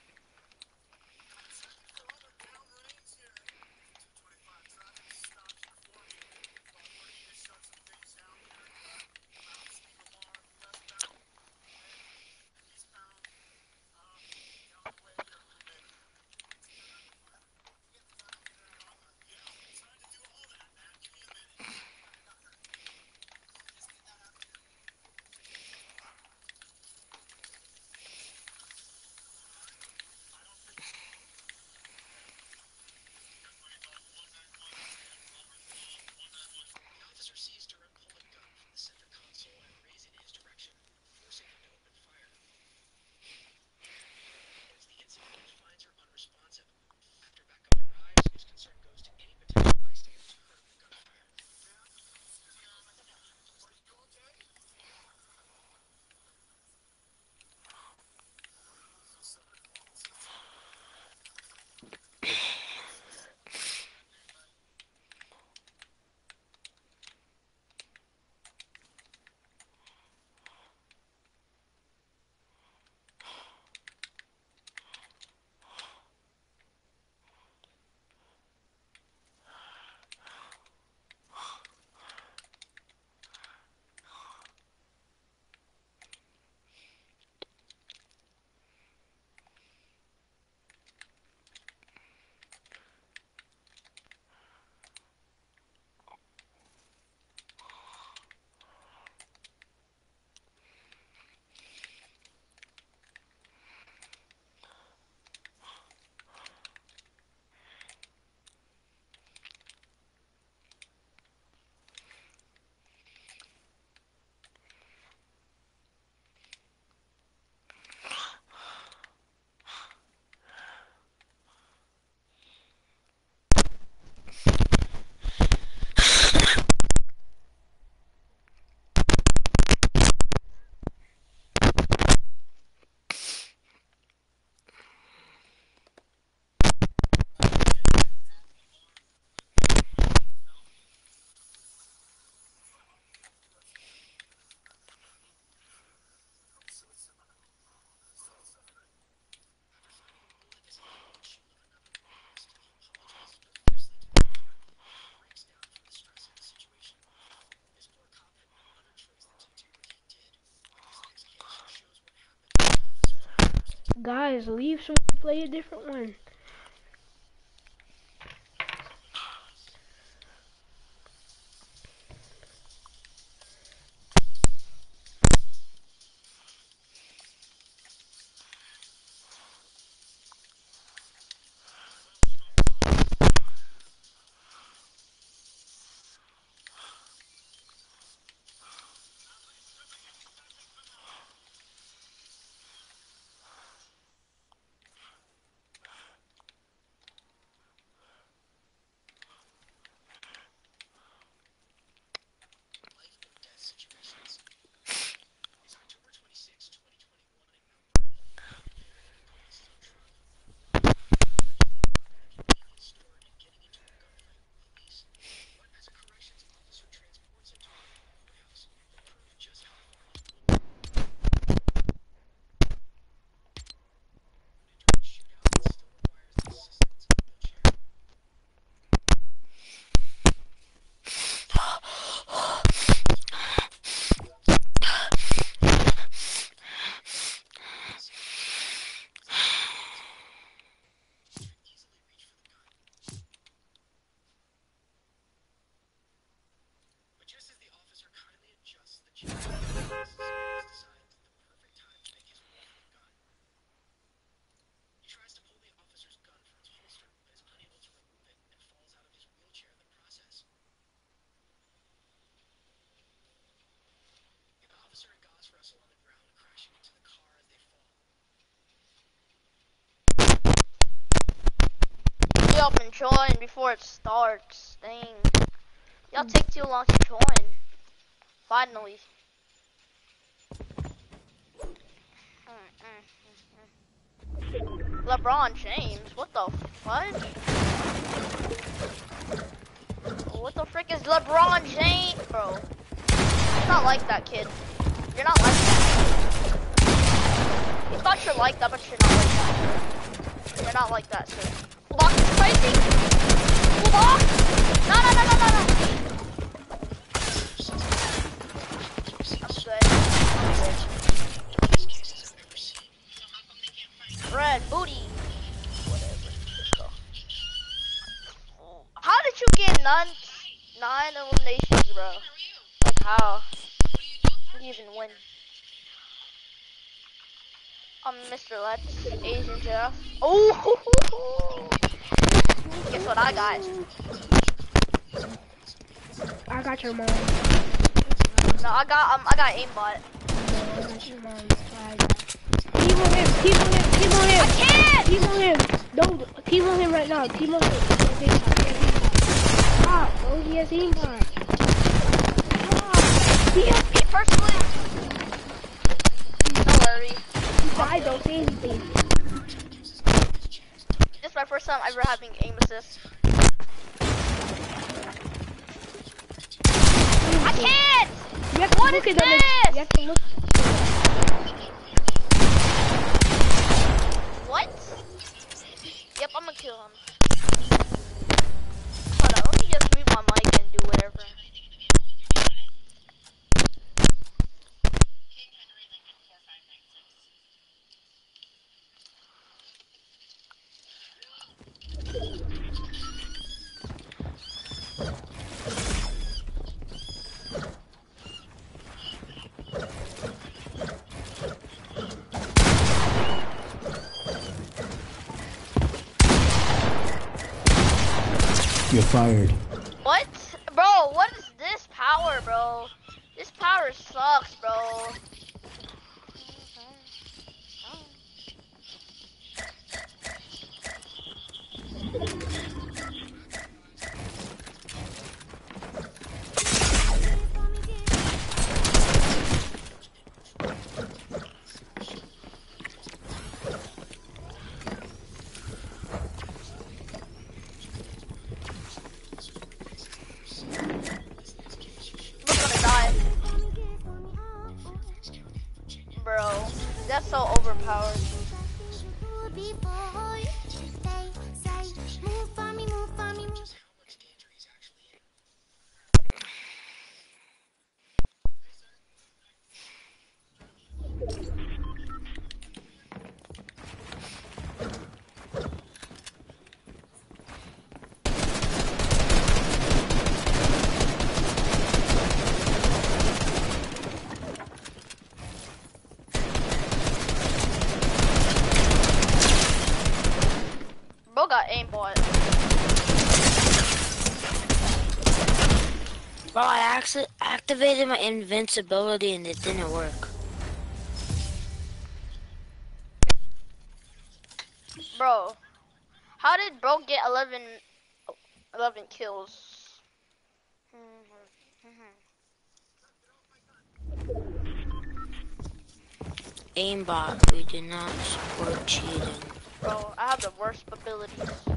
Guys, leave so we can play a different one. Y'all can join before it starts. Dang. Y'all take too long to join. Finally. LeBron James? What the fudge? What the frick is LeBron James? Bro. You're not like that, kid. You're not like that. You thought you're like that, but you're not like that. You're not like that, sir. Block is crazy. Block. No. I'm good. Red booty. Whatever. Let's go. How did you get nine eliminations, bro? Like how? How do you even win? I'm Mr. Let's Asian Jeff. Oh! Guess what I got? I got your mom. No, I got aimbot. No, I got your mom. Team on him. I can't! Team on him. No, team on him right now. Team on him. Stop, bro. He has aimbot. Stop. He has Personally, don't worry. He died, don't say anything. This is my first time ever having aim assist. I can't! You have to What look is at them. this? You have to look. What? Yep, I'm gonna kill him. Hold on, let me just mute my mic and do whatever. You're fired. What? Bro, what is this power, bro? This power sucks, bro. Bro, that's so overpowered. Bro got aimbot. Bro, I activated my invincibility and it didn't work. Bro, how did bro get 11 kills? Aimbot, we do not support cheating. Bro, I have the worst abilities.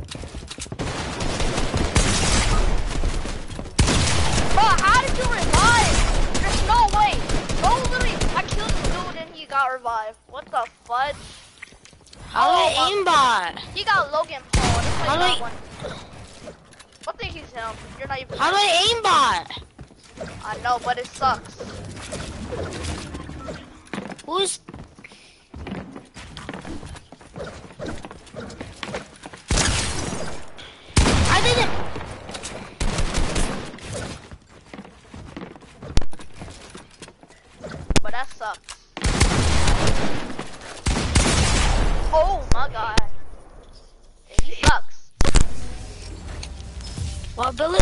Bro, how did you revive? There's no way. Bro, literally, I killed the dude and he got revived. What the fudge? How do I aimbot? He got Logan Paul. This How do like I- one. What think he's him? You're not even. How do I aimbot? I know, but it sucks. Who's... I didn't... But that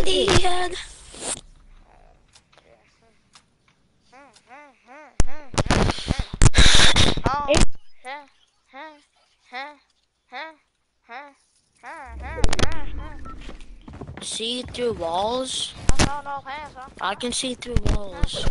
Ian. See through walls? I can see through walls.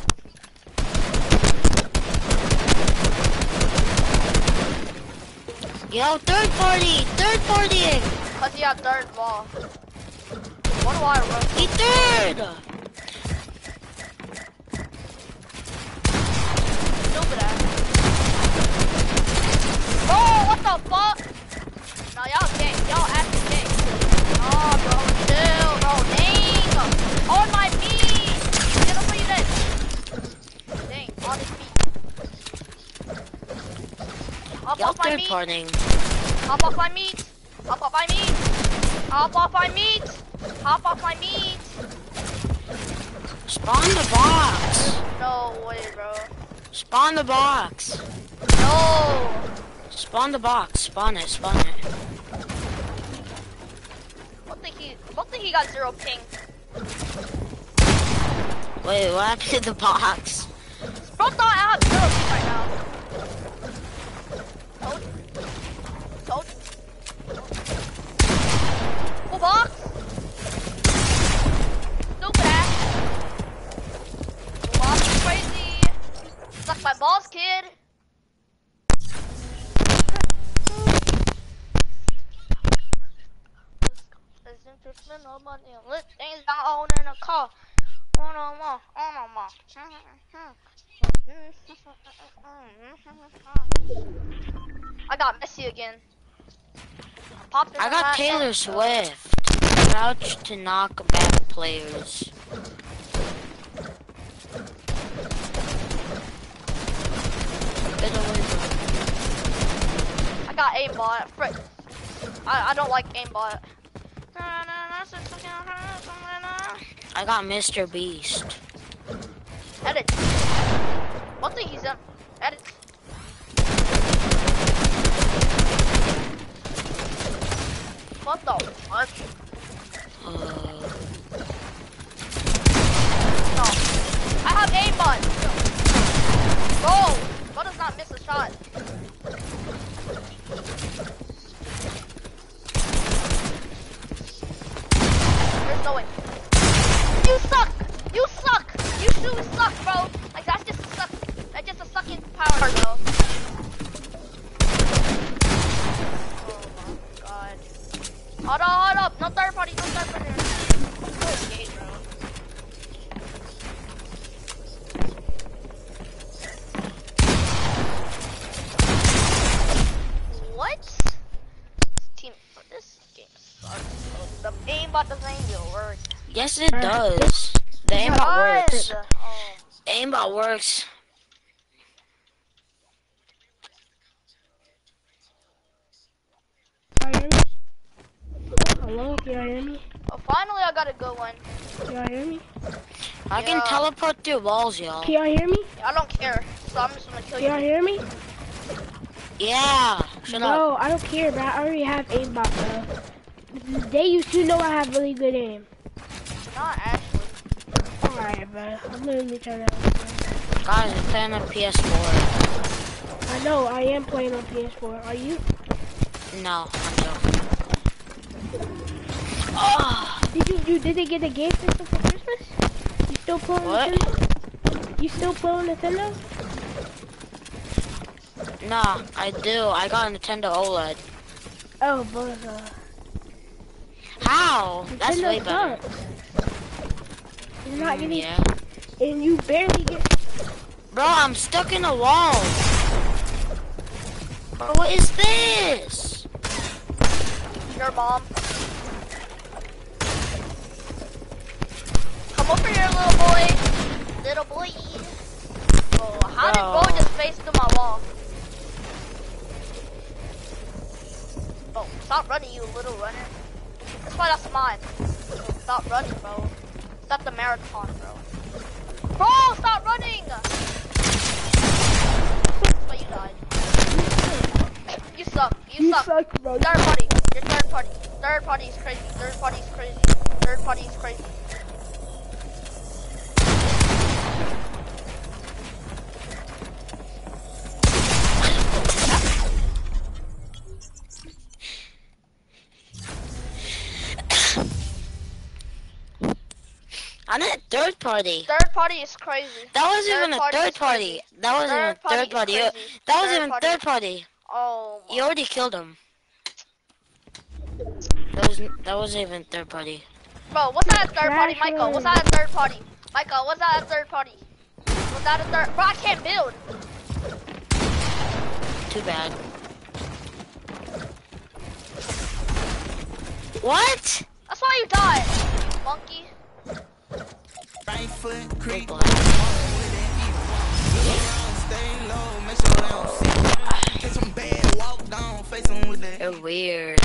Yo, third partying! Cause he had third wall. What do I run? He third! Stupid ass. Oh, what the fuck? No, y'all gay. Y'all acting gay. Oh, bro, chill, bro. Dang. On my feet. Get up for you then. Dang, on his feet. Hop Y'all off my third meat. partying. Hop off my meat. Hop off my meat. Hop off my meat. Hop off my meat. Spawn the box. No way, bro. Spawn the box. No. Spawn the box. Spawn it. I don't think he got 0 ping. Wait, what happened to the box? Bro thought I have 0 ping right now. Told you. Full box. Stupid ass. Full box is crazy. Suck my balls, kid. Lit things down in a car. One on one, on one. I got Messi again. I got Taylor Swift. Crouch to knock back players. I got aimbot. Frick. I don't like aimbot. I got Mr. Beast. Edit. What thing he's in? Edit. What the fuck? No. I have aimbot. Bro does not miss a shot. There's no way. You suck! You suck! You truly suck, bro! Like, that's just a suck. That's just a sucking power, bro. Oh my god. Hold up! No third party, no third party. So gay, bro. What? This game sucks. The aimbot doesn't even work. Yes, it does. The aimbot works. Oh. Aimbot works. Hello, can you hear me? Oh, finally I got a good one. Can you hear me? I can teleport through walls, y'all. Can you hear me? I don't care, so I'm just gonna kill you. Can you hear me? Yeah. Shut up. No, I don't care, bro. I already have aimbot, bro. They used to know I have really good aim. Not actually. Alright, bro. I'm literally trying to. Guys, I'm playing on PS4. I know, I am playing on PS4. Are you? No, I'm joking. Oh. Did they get a game system for Christmas? You still playing What? Nintendo? You still playing Nintendo? Nah, I do. I got a Nintendo OLED. Oh, but How? That's Nintendo way better. sucks. It's not getting, Yeah. and you barely get. Bro, I'm stuck in a wall. Bro, what is this? Your mom. Come over here, little boy. Little boy. Oh, how did bro just face through my wall? Oh, stop running, you little runner. That's why that's mine. Stop running, bro. Stop the marathon, bro. Bro, stop running! But you died. You suck. You suck. Bro. Third party. You're third party. Third party is crazy. Third party is crazy. Third party is crazy. I did third party. Third party is crazy. That wasn't even a third is party. crazy. That wasn't even third Is party. crazy. That wasn't even third party. Oh my. You already killed him. That wasn't even third party. Bro, what's that a third party, Trash Michael? What's man. that a third party? Michael, what's that a third party? Was that a third? Bro, I can't build. Too bad. What? That's why you died, monkey. Right foot creep. Big Stay low, make sure they don't see. Get some bad, walk down, face them with that. They're weird.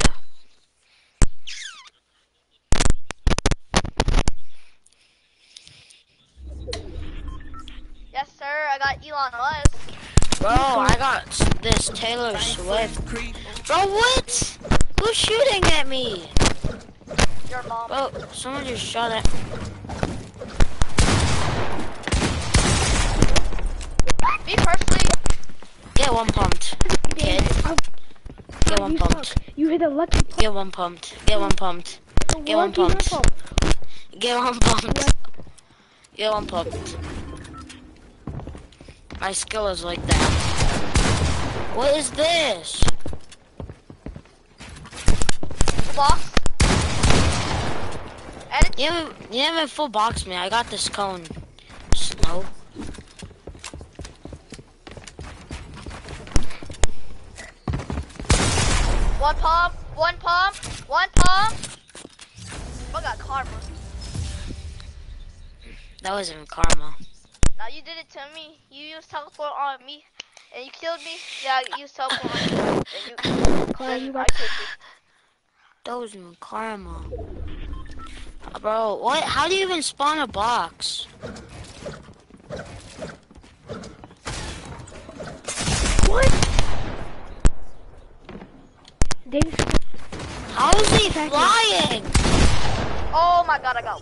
Yes, sir. I got Elon Musk. Bro, I got this Taylor Swift. Bro, what? Who's shooting at me? Your mom. Bro, someone just shot at. Me personally. Get one pumped, kid. Get one pumped. You hit a lucky pump. Get one pumped. Get one pumped. Get one pumped. Get one pumped. Get one pumped. My skill is like that. What is this? Box. And it's You haven't full box me. I got this cone. Snow. one pump. One pump. One pump. I got karma. That wasn't even karma. Now you did it to me. You used teleport on me, and you killed me. Yeah, you used teleport on me, and You I got killed you. That wasn't even karma. Bro, what? How do you even spawn a box? What? How is he flying? Oh my god, I got.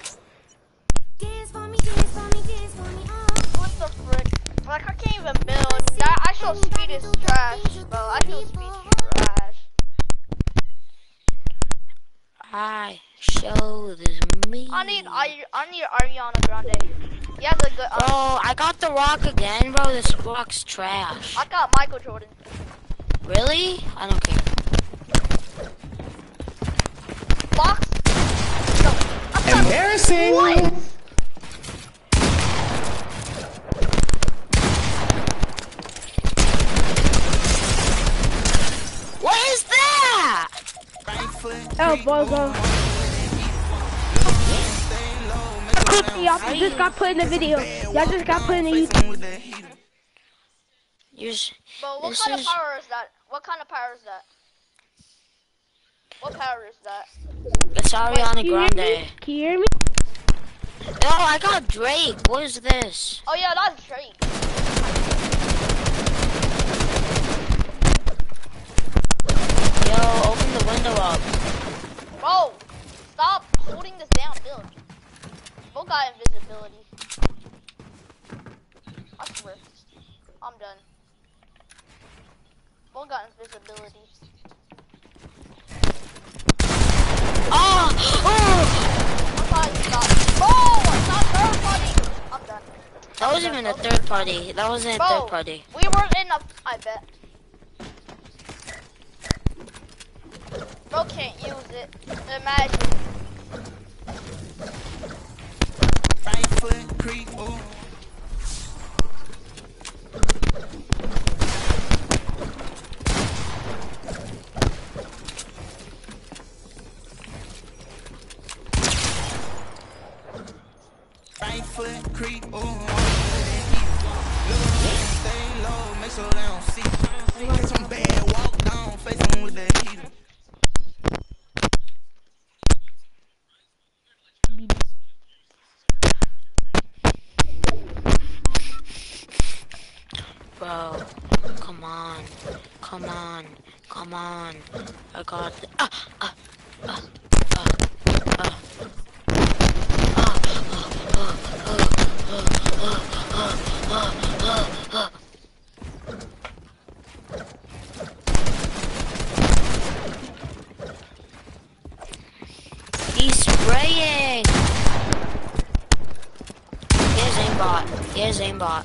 What the frick? Like, I can't even build. That actual speed is trash, bro. Actual speed is trash. I show this me. I need Ariana Grande. He has a good. Bro, I got the rock again, bro. This rock's trash. I got Michael Jordan. Really? I don't care. Box. No. Embarrassing. What? What is that? Oh, boy, bro. Y'all just got put in the video. Y'all just got put in the YouTube. But what kind of power is that? What kind of power is that? What power is that? It's Ariana Can you hear Grande. me? Can you hear me? No, I got Drake. What is this? Oh yeah, that's Drake. Yo, open the window up. Bro, stop holding this down, build. Bo got invisibility. I swear. I'm done. Bo got invisibility. Oh! I thought you got. Bro, it's not third party. I'm done. That wasn't even a third party. That wasn't a Bro, third party. we were in a. I bet. Bro can't use it. Imagine. Right foot creep. Ooh. Right foot creep. Ooh. Stay low, make sure they don't see. Get some bad, walk down, face them with that heater. Bro, come on. Come on. Come on. I got it. He's spraying. aimbot. He has aimbot.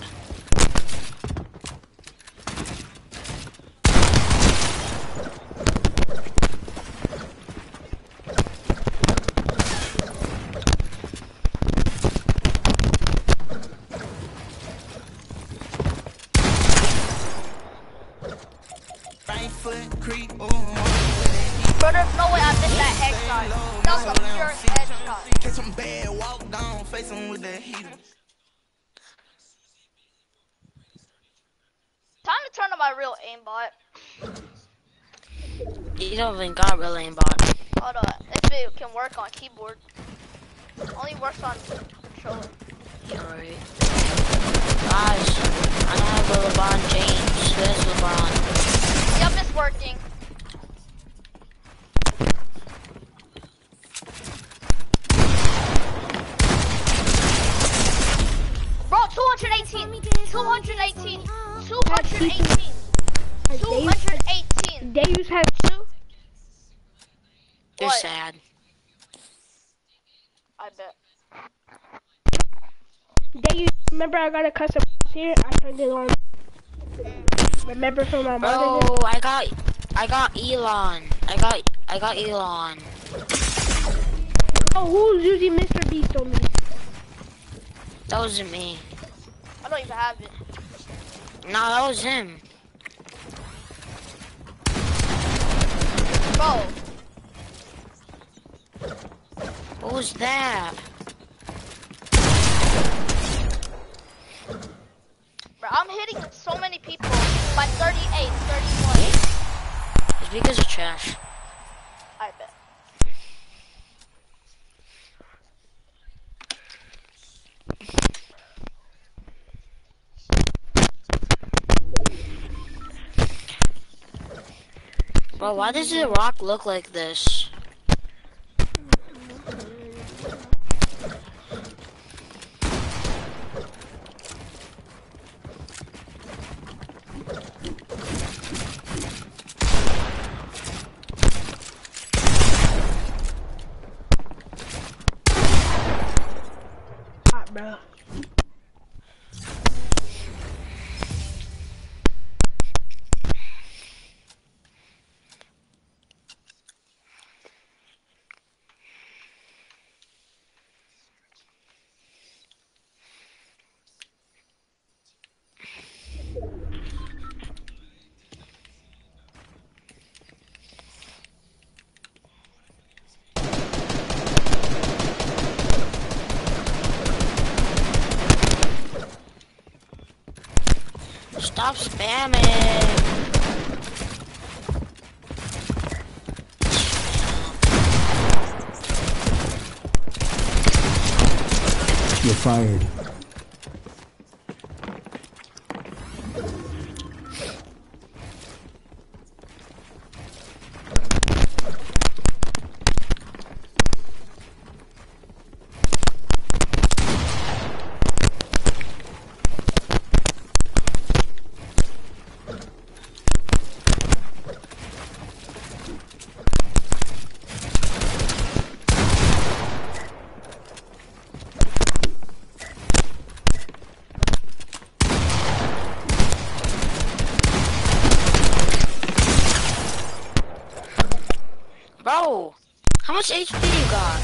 Right foot creep, ooh. Bro, there's no way I missed that headshot. That was a pure headshot. Catch some bad, walk down, face him with that heater. Time to turn on my real aimbot. You don't even got real aimbot. Hold on, if it can work on keyboard. Only works on controller. Yeah, right. Guys, I don't have a LeBron James. Who has LeBron? Yep, it's working. Bro, 218. 218. 218. 218. Deus has 2. You're What? sad. I bet. Deus, remember I got a custom here? I turned it on. Remember from my mother? Bro, I got Elon. I got Elon. Oh, who's using Mr. Beast on me? That wasn't me. I don't even have it. No, that was him. Bro, What was that? bro, I'm hitting so many people by 38, 31. It's because of trash. I bet. Bro, why does the rock look like this? Hot, bro. Stop spamming. You're fired. Bro, how much HP you got?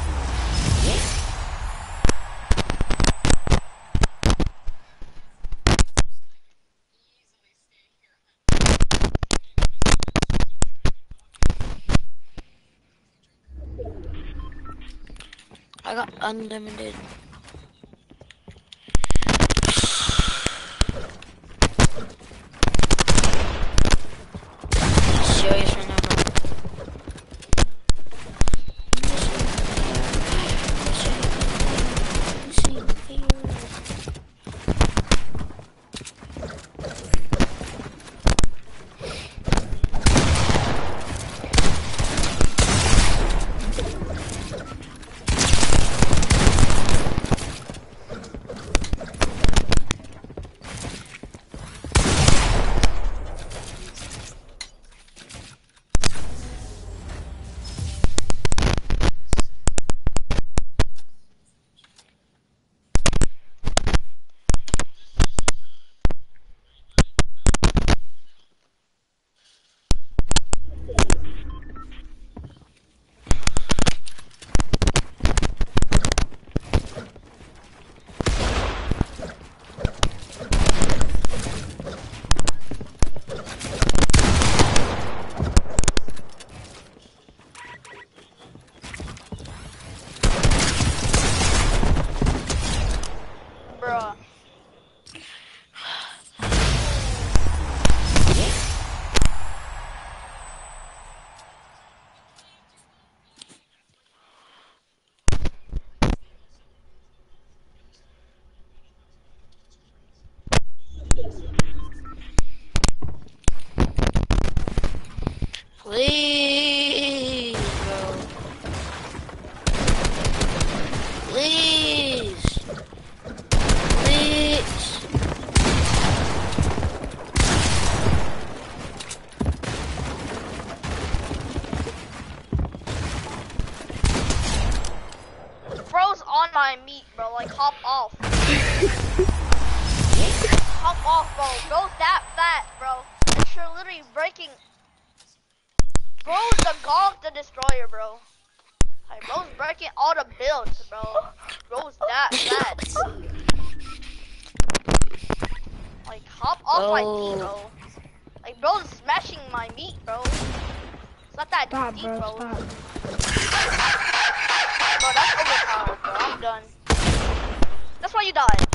I got unlimited. Serious right now, bro. Please, bro. Please. Please. Bro's on my meat, bro. Like, hop off. Hop off, bro. Bro's that fat, bro. And you're literally breaking. Bro's the Gog the Destroyer, bro. Like, bro's breaking all the builds, bro. Bro's that fat. Like, hop off my feet, bro. Like, bro's smashing my meat, bro. It's not that Stop, deep, bro. bro. Stop. Bro, that's overpowered, bro. I'm done. That's why you died.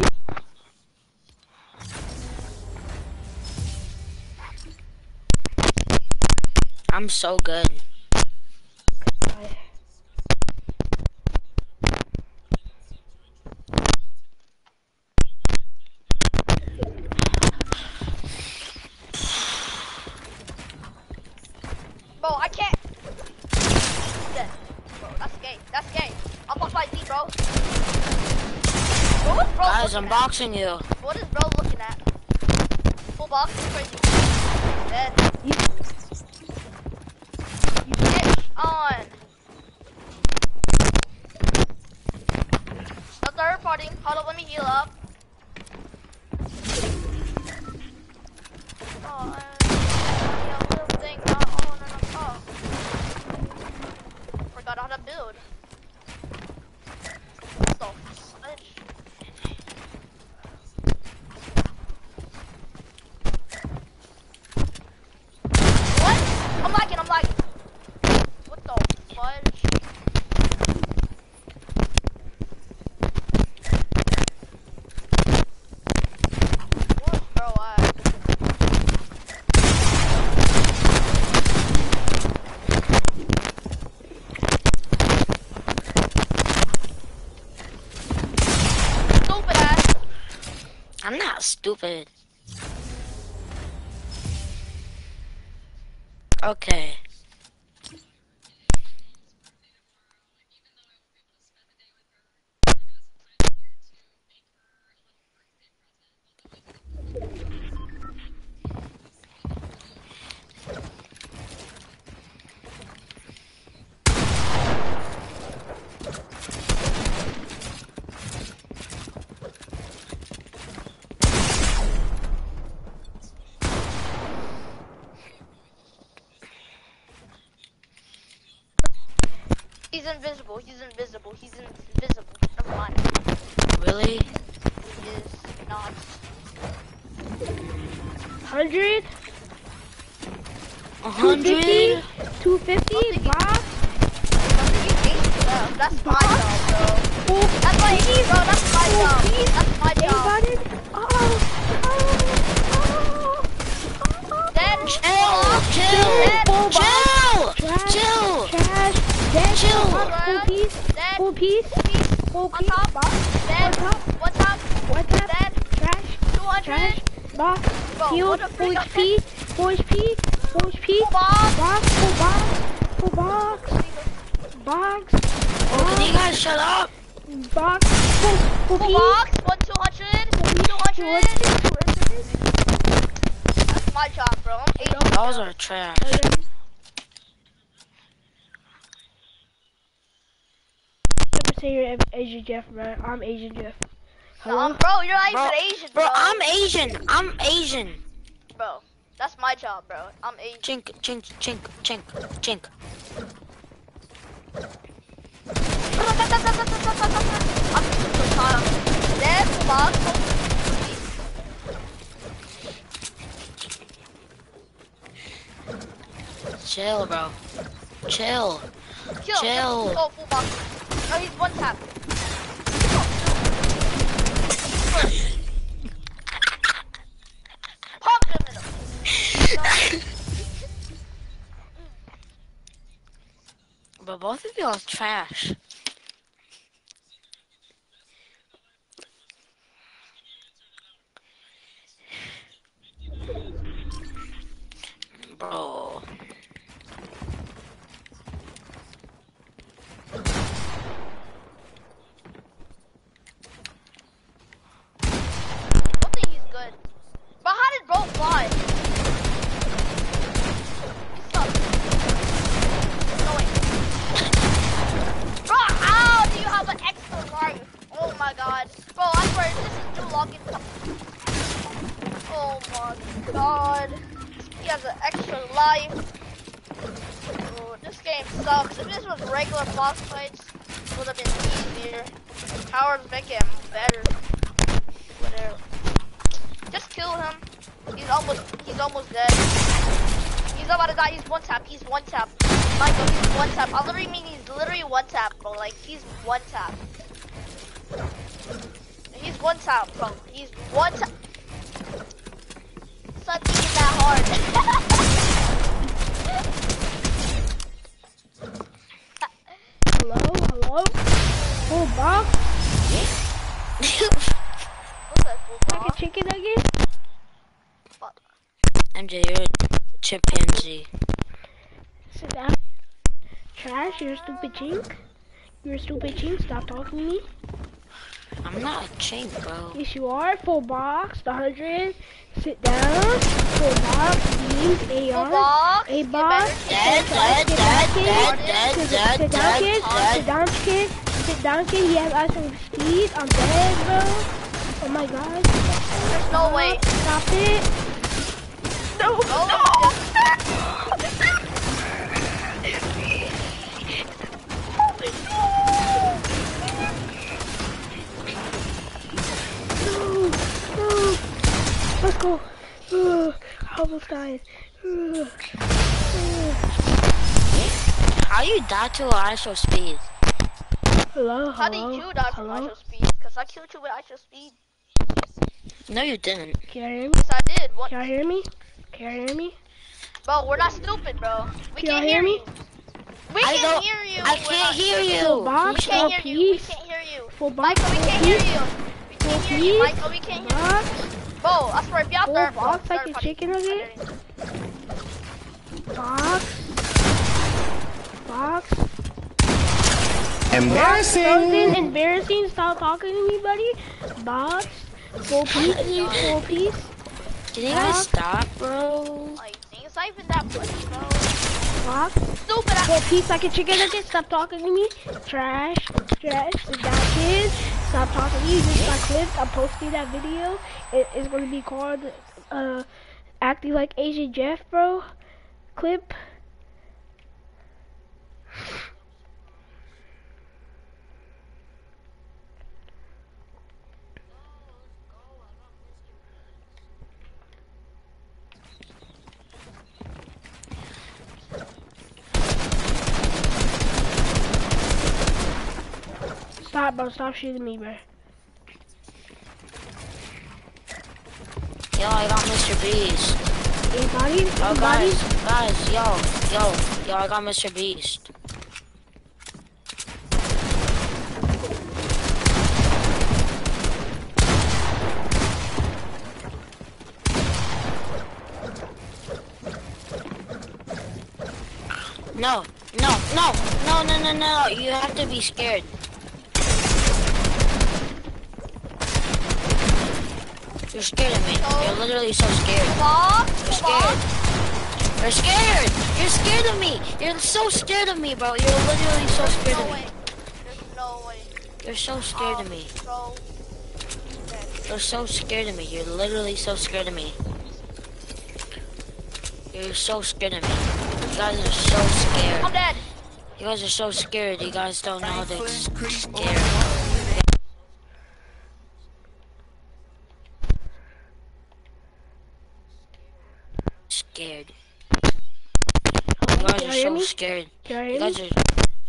I'm so good. Bro, I can't. Dead. Bro, that's gay. That's gay. I'll box my feet, bro. Bro, what's bro Guys, looking I'm boxing you. at? What is bro looking at? Full box? Crazy. Dead. You bitch on. The third party. Hold up, let me heal up. Oh, little thing. Oh, no. Oh. Forgot how to build. What the fudge? What? I'm lagging. What the fudge? Where's bro at? Stupid ass. I'm not stupid. Okay. He's invisible. Never mind. Really? He is not. 100? 100? 250? Box? That's my job, bro. That's my bro. That's my job. That's my job. Anybody? Dead. Chill. Trash. Dead. Chill. Full piece. Dead. Full piece. Full On piece. top. Box. Dead. On top. What's up? One tap. Dead. Trash. 200. Trash. Box. Bro, Heal. what the frick? Full piece. Full piece. Full piece. Box. Full box. Full box. Box. Oh, can you guys shut up? Box. Full Full piece. box. 200. 200. That's my job, bro. I'm 80. Those are trash. Never say you're Asian Jeff, bro. I'm Asian Jeff. Hello? Bro, you're not Bro, even Asian, bro. I'm Asian. Bro, that's my job, bro. I'm Asian. Chink. I'm dead. Full box. Chill, bro. Chill. Chill. Oh, full box. Oh, he's one tap. Pump him in him. But both of you are trash. Bro. Bro, I swear, this is new login. Oh my god. He has an extra life. Oh, this game sucks. If this was regular boss fights, it would have been easier. Howard's making him better. Whatever. Just kill him. He's almost dead. He's about to die. He's one tap. He's one tap. Michael, he's one tap. I literally mean he's literally one tap, bro. Like, he's one tap. He's one tap, bro. He's one tap. Such ain't that hard. Hello? Full box? What's that full Like a box? chicken nugget? Fuck. MJ, you're a chimpanzee. Sit down. Trash, you're a stupid chink. You're a stupid chink, stop talking to me. I'm not a chink, bro. Yes, you are. Full box, the 100. Sit down. Full box, beans, AR. Full box. A box. Dead. Sit down, kid. Sit down, kid. Sit down, kid. He has ice speed. I'm dead, bro. Oh my god. There's no way. Stop it. No. Let's go. I almost died. How you die to ISO speed? Hello? How did you die from Hello? ISO speed? Because I killed you with ISO speed. No, you didn't. Can you hear me? Yes, I did. What? Can you hear me? Can you hear me? Bro, we're not stupid, bro. We Can can't you hear hear me? you. We can hear you. I can't hear Full you. box, We can't no hear you. We peace. can't hear you. Full box, Michael, we no can't hear peace. you. We can't hear you, Michael. We can't hear you. Box, Bro, I swear, if y'all full third box like a party. chicken nugget. Box. Box. Embarrassing. Embarrassing. Stop talking to me, buddy. Box. Full piece. Full piece. Can you guys stop, bro? Like, it's not even that funny, bro. Box. Stupid ass. Full piece like a chicken nugget. Stop talking to me. Trash. Trash. Sit down, kids. Stop talking to me. You just got clipped. I'm posting that video. It's gonna be called acting like Asian Jeff, bro. Clip. Stop, bro. Stop shooting me, bro. Yo, I got Mr. Beast. Anybody? Yo, Anybody? guys, yo, I got Mr. Beast. No, you have to be scared. You're scared of me. You're literally so scared. You're scared. You're scared. You're scared of me. You're so scared of me, bro. You're literally so scared of me. There's no way. You're so scared of me. Bro. You're so scared of me. You're literally so scared of me. You're so scared of me. You guys are so scared. I'm dead. You guys are so scared. You guys don't know how to scare. Scared. You guys Can are you hear so me? scared. Can you You hear guys me? are.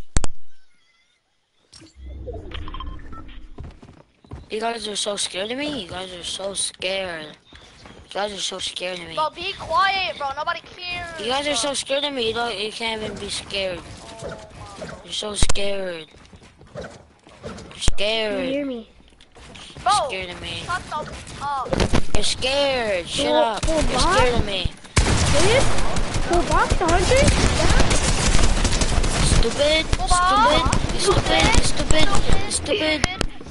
You guys are so scared of me. You guys are so scared. You guys are so scared of me. Bro, be quiet, bro. Nobody cares. You guys are so scared of me. You can't even be scared. You're so scared. You're Can you scared. hear me? Bro, You're scared of me. shut the up. You're scared. Shut Full- up. full You're box? scared of me. This? Full box, 100? Stupid. Stupid. Stupid. Stupid.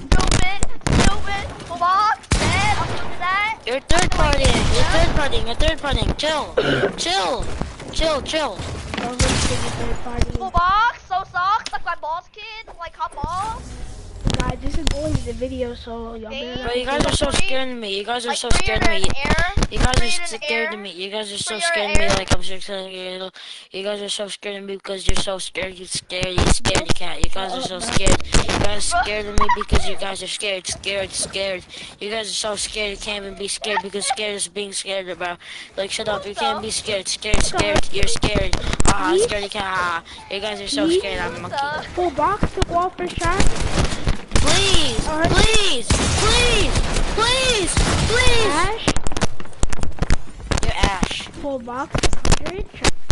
Full box. Dead. I'm doing that. You're third partying. You're third partying. Chill. Chill. Don't listen to the third party. Full box. So sucks. Like my boss kid. Like hot balls. Guy this is going to the video, so y'all better Bro, not. you guys are so scared of me. You guys are Like so scared of me. You guys are breathe in scared air. of me. You guys are so For your scared of me. air. Like I'm so scared. You guys are so scared of me because you're so scared. You scared. You scaredy cat. You guys are so scared. You guys are scared of me because you guys are scared. Scared. You guys are so scared. You can't even be scared because scared is being scared, bro. Like shut up. You can't be scared. Scared. You're scared. Ah, scaredy cat. Ah. You guys are so scared. I'm a monkey. Full box to go off for shot. Please. Ash. You're Ash. Full box. 100.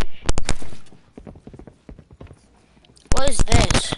What is this?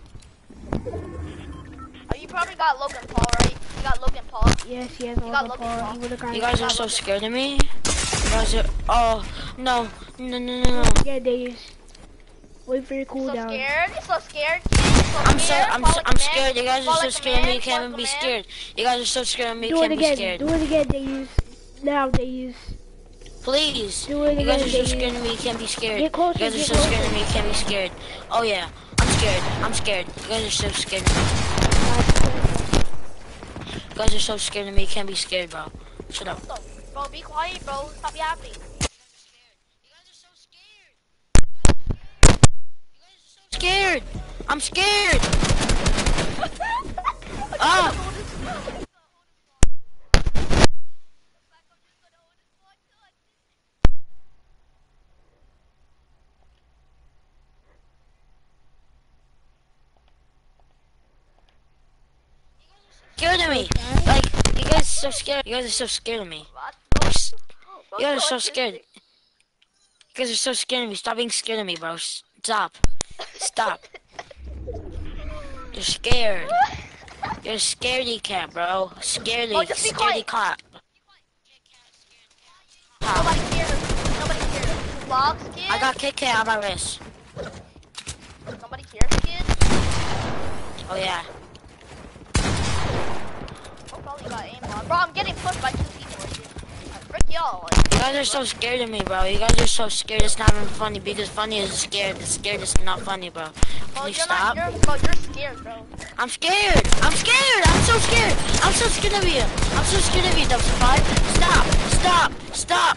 Oh, you probably got Logan Paul, right? You got Logan Paul. Yes, he has got all the Logan power. Paul. He would've got You guys are so scared of me. You guys are. Oh no. Yeah, Days. Wait for your So cooldown. scared. You're so scared. I'm scared. You guys are so scared of me. You can't even be scared. You guys are so scared of me. You Do it can't be again. scared. Do it again, Days. Now, Days. Please. Do it You guys again, are so Days. scared of me. You can't be scared. Get closer, You guys are get so scared closer. of me. You can't be scared. Oh yeah. I'm scared. You guys are so scared of me. You guys are so scared of me. You can't be scared, bro. Shut up. Bro, be quiet, bro. Stop yapping. Scared. I'm scared. Ah. Scared of me. Like you guys are so scared. You guys are so scared of me. You guys are so scared. You guys are so scared of me. Stop being scared of me, bro. Stop. You're scared. You're a scaredy cat, bro. Scaredy cat. Nobody cares. Vlogs, kid. I got Kit Kat on my wrist. Nobody cares, kid. Oh yeah. Oh, probably got aim on. Bro, I'm getting pushed by 2 people. Frick y'all. You guys are so scared of me, bro. You guys are so scared. It's not even funny because funny is scared. Scared is not funny, bro. Can you stop? You're scared, bro. I'm scared. I'm so scared. I'm so scared of you. Dubs5. Stop.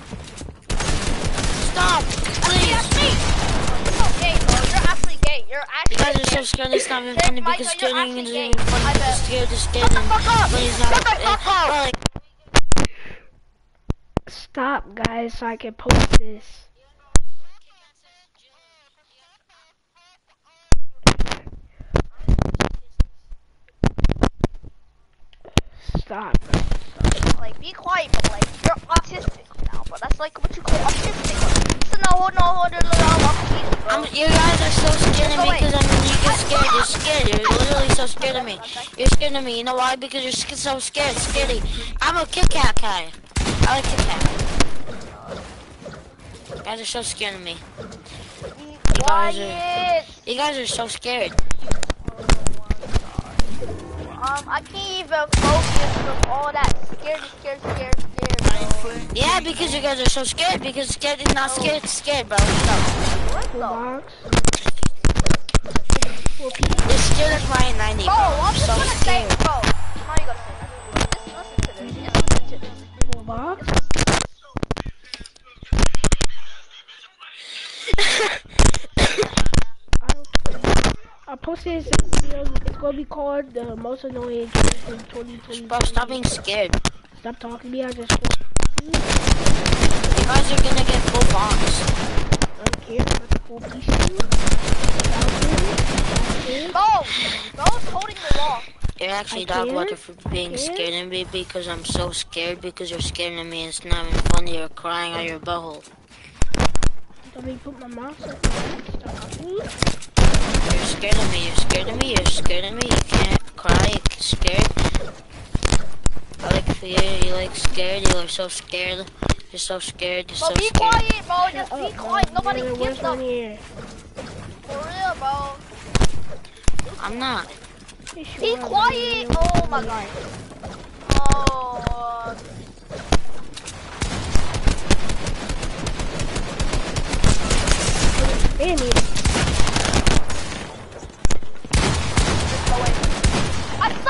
Please. You're so gay, bro. You're actually gay. You guys are so scared. It's not even funny because scared isn't even funny because scared is scared and funny is not. Stop, guys, so I can post this. Stop. Like, be quiet, but like, you're autistic now, but that's like what you call autistic. So no, you guys are so scared of me because you get scared. You're scared. You're literally so scared of me. You're scared of me. You know why? Because you're so scared. Scaredy. I'm a Kit Kat guy. I like Kit Kat. You guys are so scared of me. You guys are so scared. I can't even focus from all that scared. Yeah, because you guys are so scared. Because scared is not scared. It's scared, bro. Shut up. You're scared of my 90. Bro, I'm just so gonna scared. say, bro. Now you gotta say that. Just listen to this. Box? I posted this video. It's gonna be called the most annoying kids in 2020. Bro, stop being scared. Stop talking to me. I just. You guys are gonna get full bombs. I don't care about the full PC. Bro's holding the wall. You're actually dog water for being scared of me because I'm so scared because you're scared of me and it's not even funny. You're crying on your butthole. Let me put my mouse up. You're scared of me. You're scared of me. You can't cry. You're scared. I like fear. You like scared. You are so scared. You're so scared. You're so Be scared. quiet, bro. Just be quiet. Nobody gives up. Here. For real, bro. I'm not. Be quiet. Oh my god. Oh. Damn it. I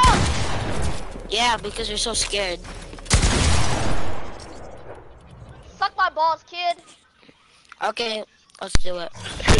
Yeah, because you're so scared. Suck my balls, kid. Okay, let's do it.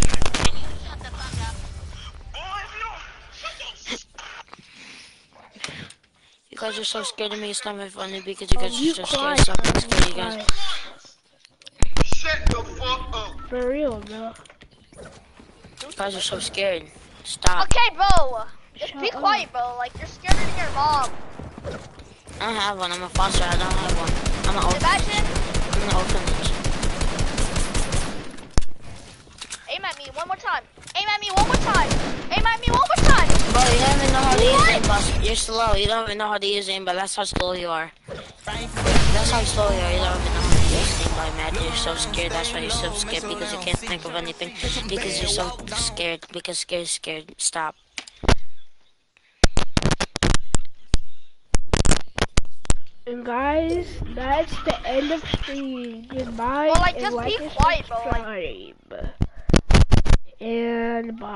You guys are so scared of me, it's not very funny because you guys are You so cry, scared. Stop being scared, you cry. guys. Shut the fuck up. For real, bro. You guys are so scared. Stop. Okay, bro. Just Shut be up. quiet, bro. Like, you're scared of your mom. I don't have one, I'm a foster, I don't have one. I'm an orphanage. Sebastian, I'm an orphanage. aim at me one more time. Aim at me one more time. Aim at me one more time. Bro, you don't even know how to use aimbot. You're slow, you don't even know how to use aimbot, that's how slow you are. That's how slow you are, you don't even know how to use aimbot, man. You're so scared, that's why you're so scared, because you can't think of anything. Because you're so scared, because scared. Stop. And guys, that's the end of stream. Goodbye Well, like, and just like be and quiet, bro. Like, subscribe. And bye.